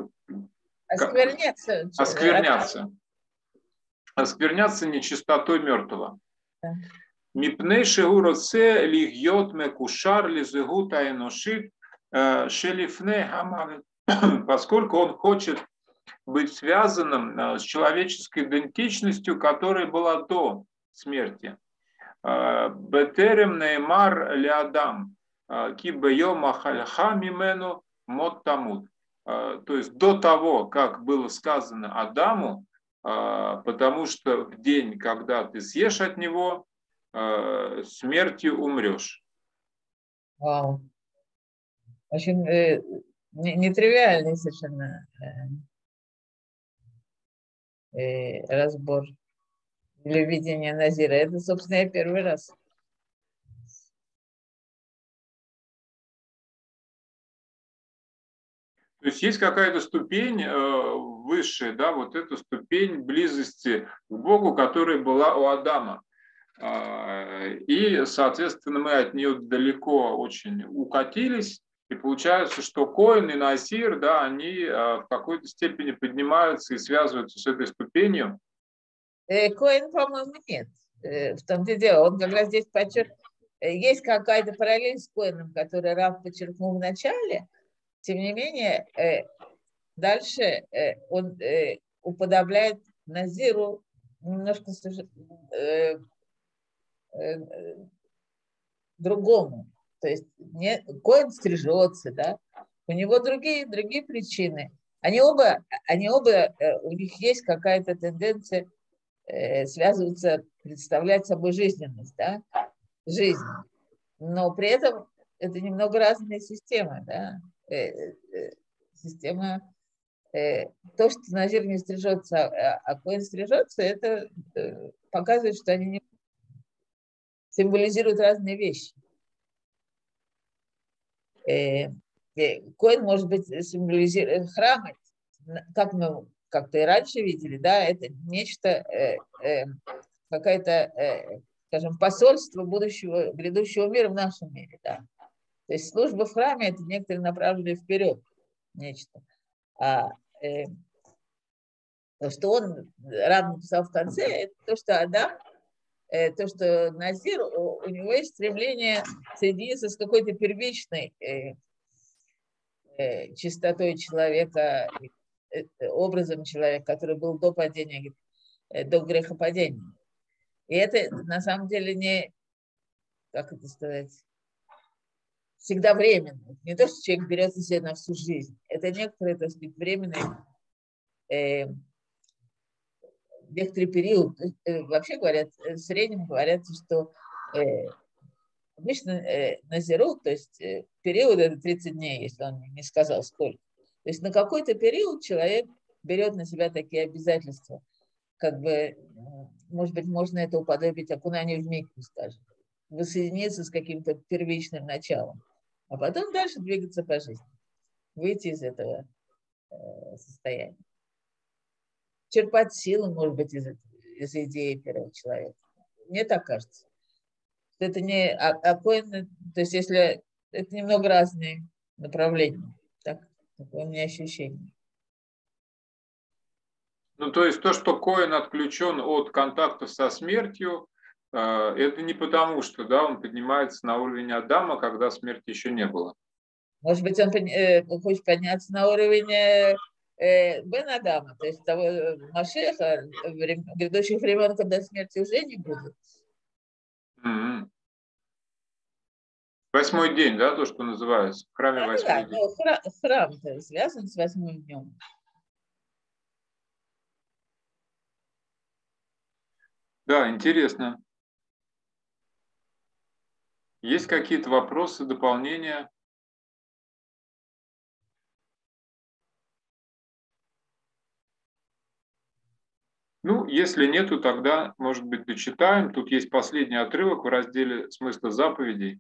оскверняться нечистотой мертвого. Мипней шеуроце лигьот мекушар лизыгута эношит шелифне хамавит. Поскольку он хочет быть связанным с человеческой идентичностью, которая была до смерти. Бетерем неймар леадам кибеё махальха мимену мот тамут. То есть до того, как было сказано Адаму, потому что в день, когда ты съешь от него, смертью умрешь. Вау. Очень нетривиальный совершенно разбор или видение Назира. Это, собственно, я первый раз. То есть есть какая-то ступень высшая, да, вот эта ступень близости к Богу, которая была у Адама. И, соответственно, мы от нее далеко очень укатились, и получается, что Коэн и Назир, да, они в какой-то степени поднимаются и связываются с этой ступенью. Коэн, по-моему, нет. В том-то и дело, он как раз здесь подчеркнул, есть какая-то параллель с Коэном, который Рав подчеркнул в начале, тем не менее, дальше он уподобляет Назиру немножко другому. То есть Коэн стрижется, да, у него другие причины. Они оба, у них есть какая-то тенденция связываться, представлять собой жизненность, да, жизнь. Но при этом это немного разные системы, да. Система, то, что Назир не стрижется, а Коэн стрижется, это показывает, что они не символизируют разные вещи. Коэн может быть символизирует храмы, как мы как-то и раньше видели, да, это нечто, какое-то, скажем, посольство будущего, грядущего мира в нашем мире, да. То есть служба в храме – это некоторые направленные вперед нечто. А то, что он Рав написал в конце, это то, что Адам, то, что Назир, у него есть стремление соединиться с какой-то первичной чистотой человека, образом человека, который был до падения, до грехопадения. И это на самом деле не, как это сказать, всегда временно. Не то, что человек берет себе на всю жизнь. Это некоторые, так сказать, временные, некоторый период. Вообще говорят, в среднем говорят, что обычно назирут, то есть период это 30 дней, если он не сказал сколько. То есть на какой-то период человек берет на себя такие обязательства. Как бы, может быть, можно это уподобить окунанию в микву, скажем. Воссоединиться с каким-то первичным началом. А потом дальше двигаться по жизни. Выйти из этого состояния. Черпать силу, может быть, из идеи первого человека. Мне так кажется. Это не Коэн, то есть если это немного разные направления. Такое у меня ощущение. Ну, то есть то, что Коэн отключен от контактов со смертью, это не потому, что, да, он поднимается на уровень Адама, когда смерти еще не было. Может быть, он хочет подняться на уровень Бен Адама, то есть того Машеха, грядущих времен, когда смерти уже не будет. Mm-hmm. 8-й день, да, то, что называется, в храме 8-й день. Ну, храм связан с 8-м днем. Да, интересно. Есть какие-то вопросы, дополнения? Ну, если нету, тогда, может быть, дочитаем. Тут есть последний отрывок в разделе «Смысла заповедей».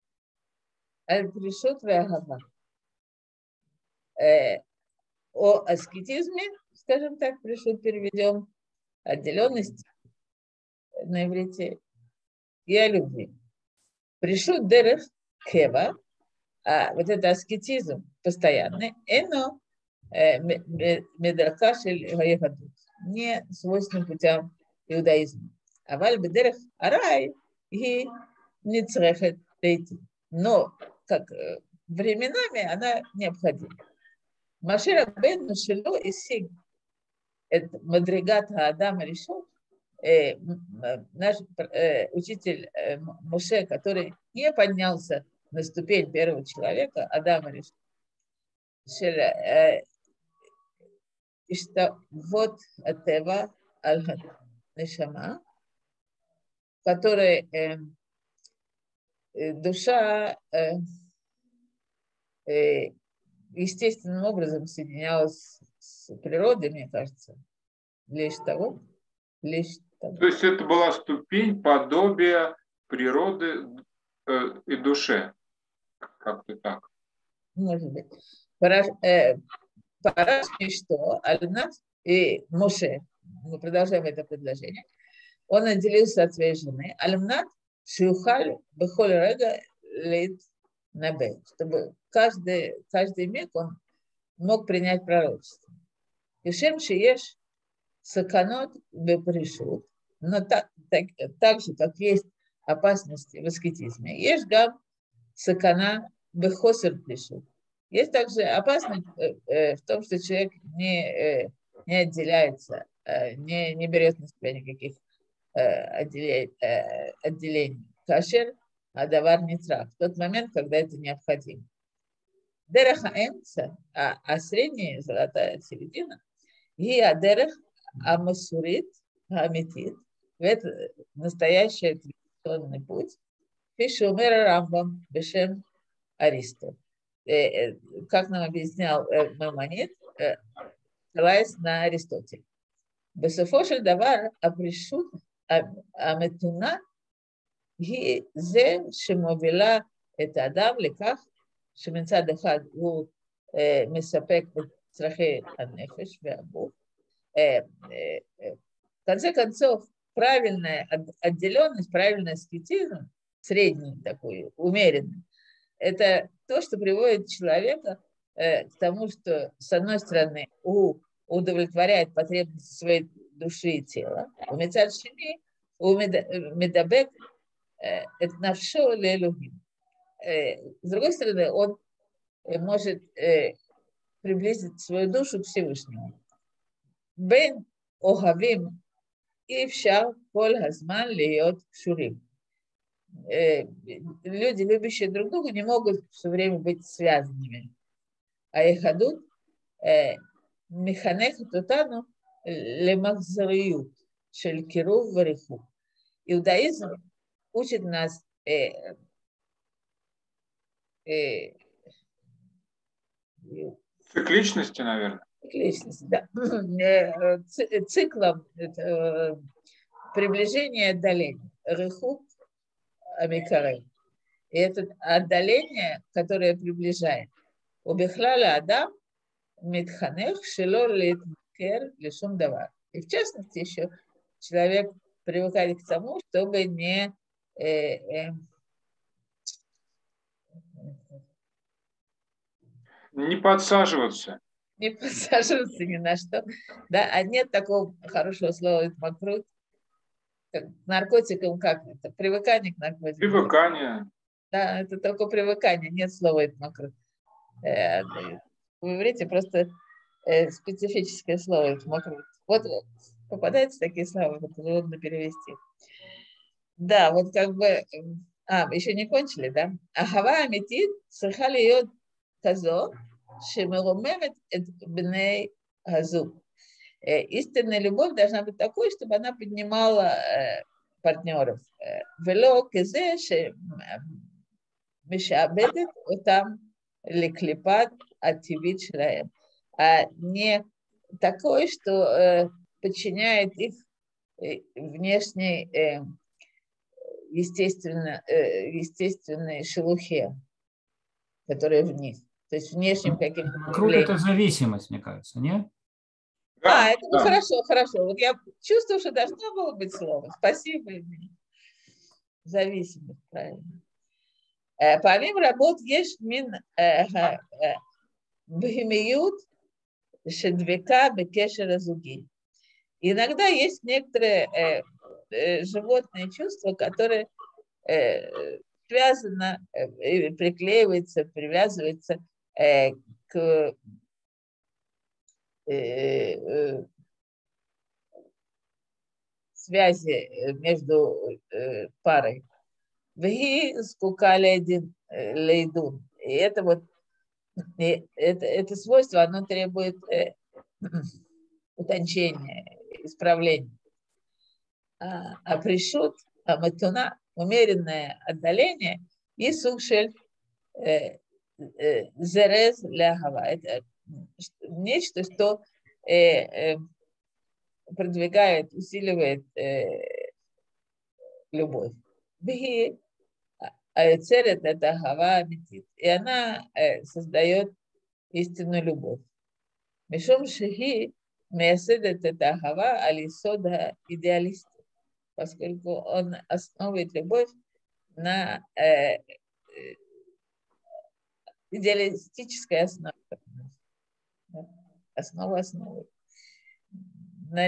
О аскетизме, скажем так, переведем, отделенность на иврите, и о любви. Пришут дерех кева, а вот это аскетизм постоянный, эно медракашель гаехадут, не свойственным путям иудаизма. А валь бедерех арай и не црехет пейти. Но как временами она необходима. Маше Рабейну шело и сиг мадригат Адама решил, наш учитель Моше, который не поднялся на ступень первого человека, Адама решил, вот атева аль-нешама, которая душа естественным образом соединялась с природой, мне кажется, лишь того. То есть это была ступень подобия природы и душе. Как-то так. Может быть. Парашми что? Альнат и Моше. Мы продолжаем это предложение. Он отделился от своей жены. Альнат шиухаль бехоль рега лейт набе. Чтобы каждый миг он мог принять пророчество. И шем шиеш саканот бепришут. Но так же, как есть опасности в аскетизме, есть гам сакана бехосер пришут. Есть также опасность в том, что человек не отделяется, не берет на себя никаких отделений. Кашер адавар нитрах. В тот момент, когда это необходимо. Дереха эмца, а средняя золотая середина, и адерех амасурит амитит. Это настоящий традиционный путь. Фишумер Рамбам бешем Аристо. Как нам объяснял Маймонид, ссылаясь на Аристотеля. Бесофошель давар апришут аметуна и зе шемовила это адам леках шеменцад эхад у месапек црахе аннефеш веабух. В конце концов, правильная отделенность, правильный аскетизм, средний такой, умеренный, это то, что приводит человека к тому, что, с одной стороны, удовлетворяет потребности своей души и тела, у Мецаршини, у Медабек, это навшо лелугим. С другой стороны, он может приблизить свою душу к Всевышнему. Бен охавим и вшар коль газман льет шурим. Люди, любящие друг друга, не могут все время быть связанными. А ихадут механех тутану лемахзариют шелькиру вариху. Иудаизм учит нас цикличности, наверное. Цикличность, да. Циклом приближения и отдаления. Рехук амикарей. И это отдаление, которое приближает. Убехлала Адам митханех шело литкер лишум давар. И в частности еще человек привыкает к тому, чтобы не подсаживаться. Не подсаживаться ни на что. Да? А нет такого хорошего слова «макрут». К наркотикам как это? Привыкание к наркотикам. Привыкание. Да, это только привыкание, нет слова «макрут». В иврите просто специфическое слово «макрут». Вот попадаются такие слова, вот трудно перевести. Да, вот как бы... еще не кончили, да? Ахава амитит цриха льет казо шемерумемет эт бней газу. Истинная любовь должна быть такой, чтобы она поднимала партнеров. Вело кезе мешабедет отам леклипат ативит шлаем. А не такой, что подчиняет их внешней естественной шелухе, которая в них. То есть внешним каким-то Круто, это зависимость, мне кажется, нет? Да, это да. Хорошо. Вот я чувствую, что должно было быть слово. Спасибо. Зависимость, правильно. Помимо работ есть мин бхимиют шедвека бекешера зуги. Иногда есть некоторые животные чувства, которые связаны, приклеиваются, привязываются к связи между парой. Вги скукали лейдун. И это вот это свойство, оно требует утончение, исправление. А пришут, а матуна, умеренное отдаление, и сушель зерез ляхава. Это нечто, что продвигает, усиливает любовь. Ацерет это хава аппетит. И она создает истинную любовь. Мишум шихи меседет это хава алисода идеалист, поскольку он основывает любовь на идеалистической основе. Основа основы. На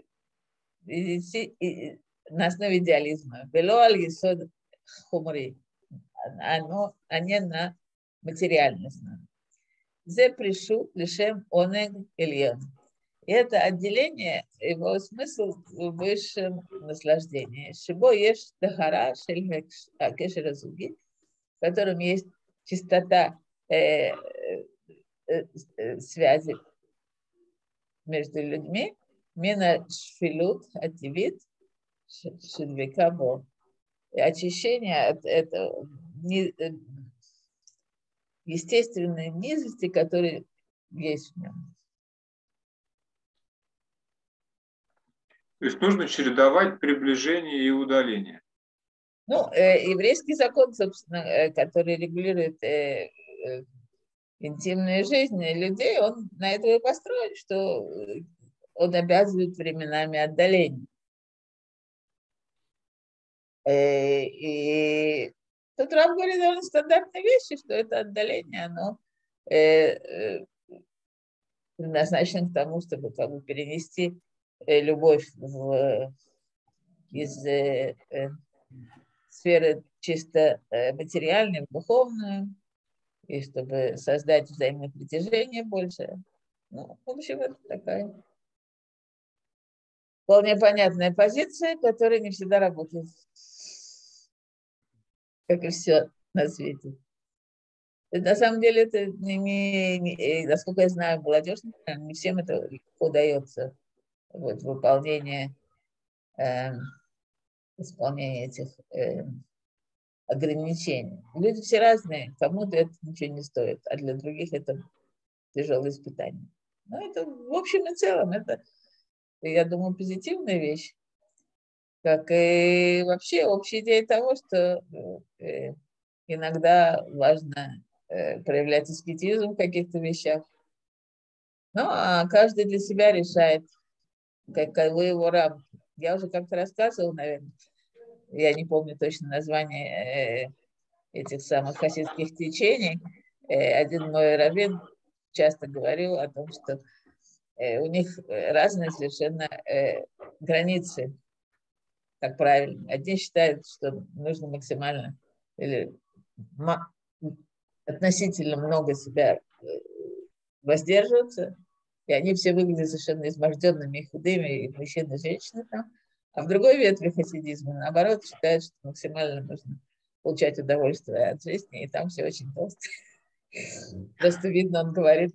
основе идеализма. Бело аль-Есод хумри. А не на материальность. Зе пришу лишем онег ильон. И это отделение, его смысл в высшем наслаждении. Шибо еш дахара шель кешер азуги, в котором есть чистота связи между людьми, мина шфилут ативит шедвикабо. Очищение от этого естественной низости, которая есть в нем. То есть нужно чередовать приближение и удаление. Ну, еврейский закон, собственно, который регулирует интимную жизнь людей, он на это и построен, что он обязывает временами отдаления. И тут Рав говорит довольно стандартные вещи, что это отдаление, оно предназначено к тому, чтобы как бы перенести любовь из сферы чисто материальной в духовную, и чтобы создать взаимное притяжение больше. Ну, в общем, это такая вполне понятная позиция, которая не всегда работает, как и все на свете. На самом деле, это, насколько я знаю, молодежь, не всем это легко дается, вот, выполнение, исполнение этих ограничений. Люди все разные, кому-то это ничего не стоит, а для других это тяжелое испытание. Но это в общем и целом, это, я думаю, позитивная вещь, как и вообще общая идея того, что иногда важно проявлять аскетизм в каких-то вещах. Ну, а каждый для себя решает, каковы его рамки. Я уже как-то рассказывала, наверное, я не помню точно название этих самых хасидских течений. Один мой раввин часто говорил о том, что у них разные совершенно границы, как правильно. Одни считают, что нужно максимально или относительно много себя воздерживаться, и они все выглядят совершенно изможденными и худыми, и мужчины, и женщины там. А в другой ветви хасидизма, наоборот, считают, что максимально нужно получать удовольствие от жизни, и там все очень толстые. Просто видно, он говорит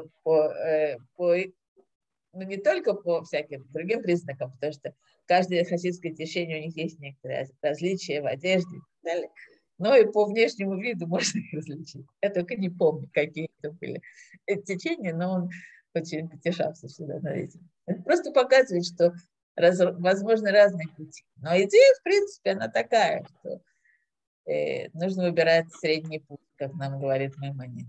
ну, не только по всяким другим признакам, потому что каждое хасидское течение, у них есть некоторые различия в одежде и так далее, но и по внешнему виду можно их различить. Я только не помню, какие это были течения, но он очень потешался всегда над этим. Это просто показывает, что возможны разные пути. Но идея, в принципе, она такая, что нужно выбирать средний путь, как нам говорит Маймонидес.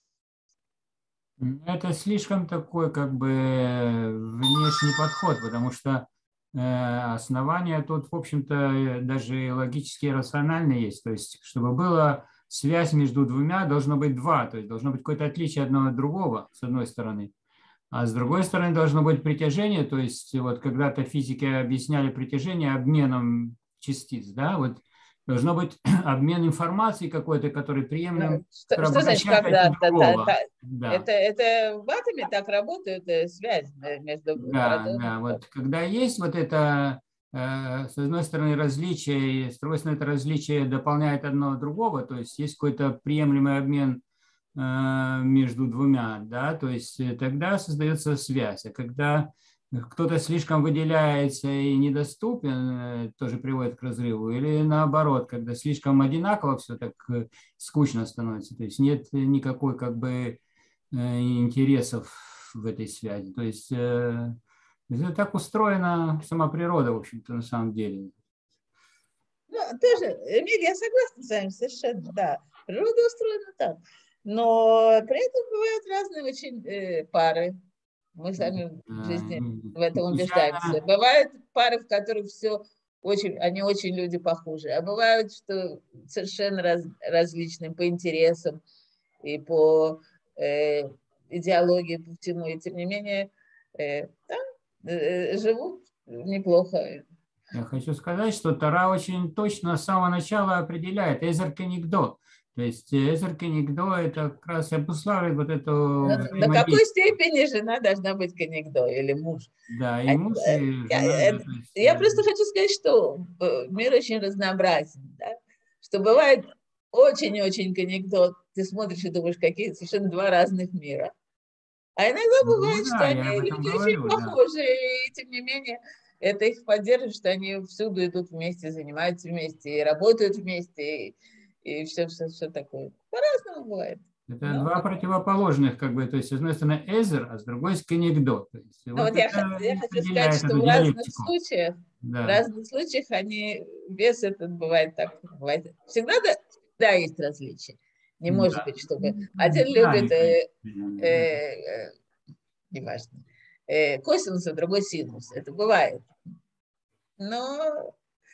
Это слишком такой как бы внешний подход, потому что основания тут, в общем-то, даже логически и рациональные есть. То есть, чтобы была связь между двумя, должно быть два, то есть должно быть какое-то отличие одного от другого, с одной стороны. А с другой стороны должно быть притяжение, то есть вот когда-то физики объясняли притяжение обменом частиц, да, вот должно быть обмен информацией какой-то, который приемлем. Что значит, когда? Да. Это в атоме так работает связь между протонами. Да, вот когда есть вот это, с одной стороны, различие, и с другой стороны, это различие дополняет одно другого, то есть есть какой-то приемлемый обмен между двумя, да, то есть тогда создается связь. А когда кто-то слишком выделяется и недоступен, тоже приводит к разрыву, или наоборот, когда слишком одинаково все так скучно становится, то есть нет никакой как бы интересов в этой связи. То есть это так устроена сама природа, в общем-то, на самом деле. Ну, тоже, Эмиль, я согласна с вами совершенно, да. Природа устроена так. Но при этом бывают разные очень пары. Мы сами в жизни в этом убеждаемся. Бывают пары, в которых все очень, они очень люди похожи. А бывают, что совершенно различные по интересам и по идеологии, по всему. И тем не менее живут неплохо. Я хочу сказать, что Тора очень точно с самого начала определяет эзер кенигдо. То есть эзер кенигдо это как раз обуславливает вот эту До какой степени жена должна быть кенигдо или муж? Да, и муж, и жена. Я просто хочу сказать, что мир очень разнообразен. Да? Что бывает очень-очень кенигдо. Ты смотришь и думаешь, какие совершенно два разных мира. А иногда бывает, что они люди очень похожи, и тем не менее это их поддерживает, что они всюду идут вместе, занимаются вместе, и работают вместе, и все такое. По-разному бывает. Это два противоположных, как бы, то есть, с одной стороны, эзер, а с другой кенигдо. Вот я хочу сказать, что в разных случаях они, вес этот бывает так. Бывает. Всегда есть различия. Не может быть, чтобы один любит, неважно, косинус, а другой синус. Это бывает. Но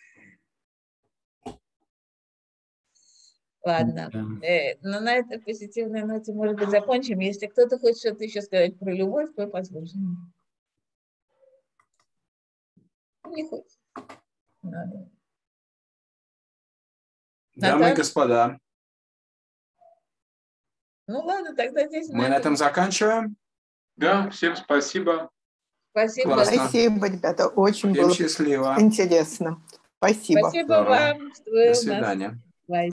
ладно. Но на этой позитивной ноте, может быть, закончим. Если кто-то хочет что-то еще сказать про любовь, то послушаем. Не хочет. Дамы и господа. Ну ладно, тогда здесь мы на этом заканчиваем. Да, всем спасибо. Спасибо. Классно. Спасибо, ребята, очень всем было счастливо. Интересно. Спасибо. Спасибо вам. До свидания.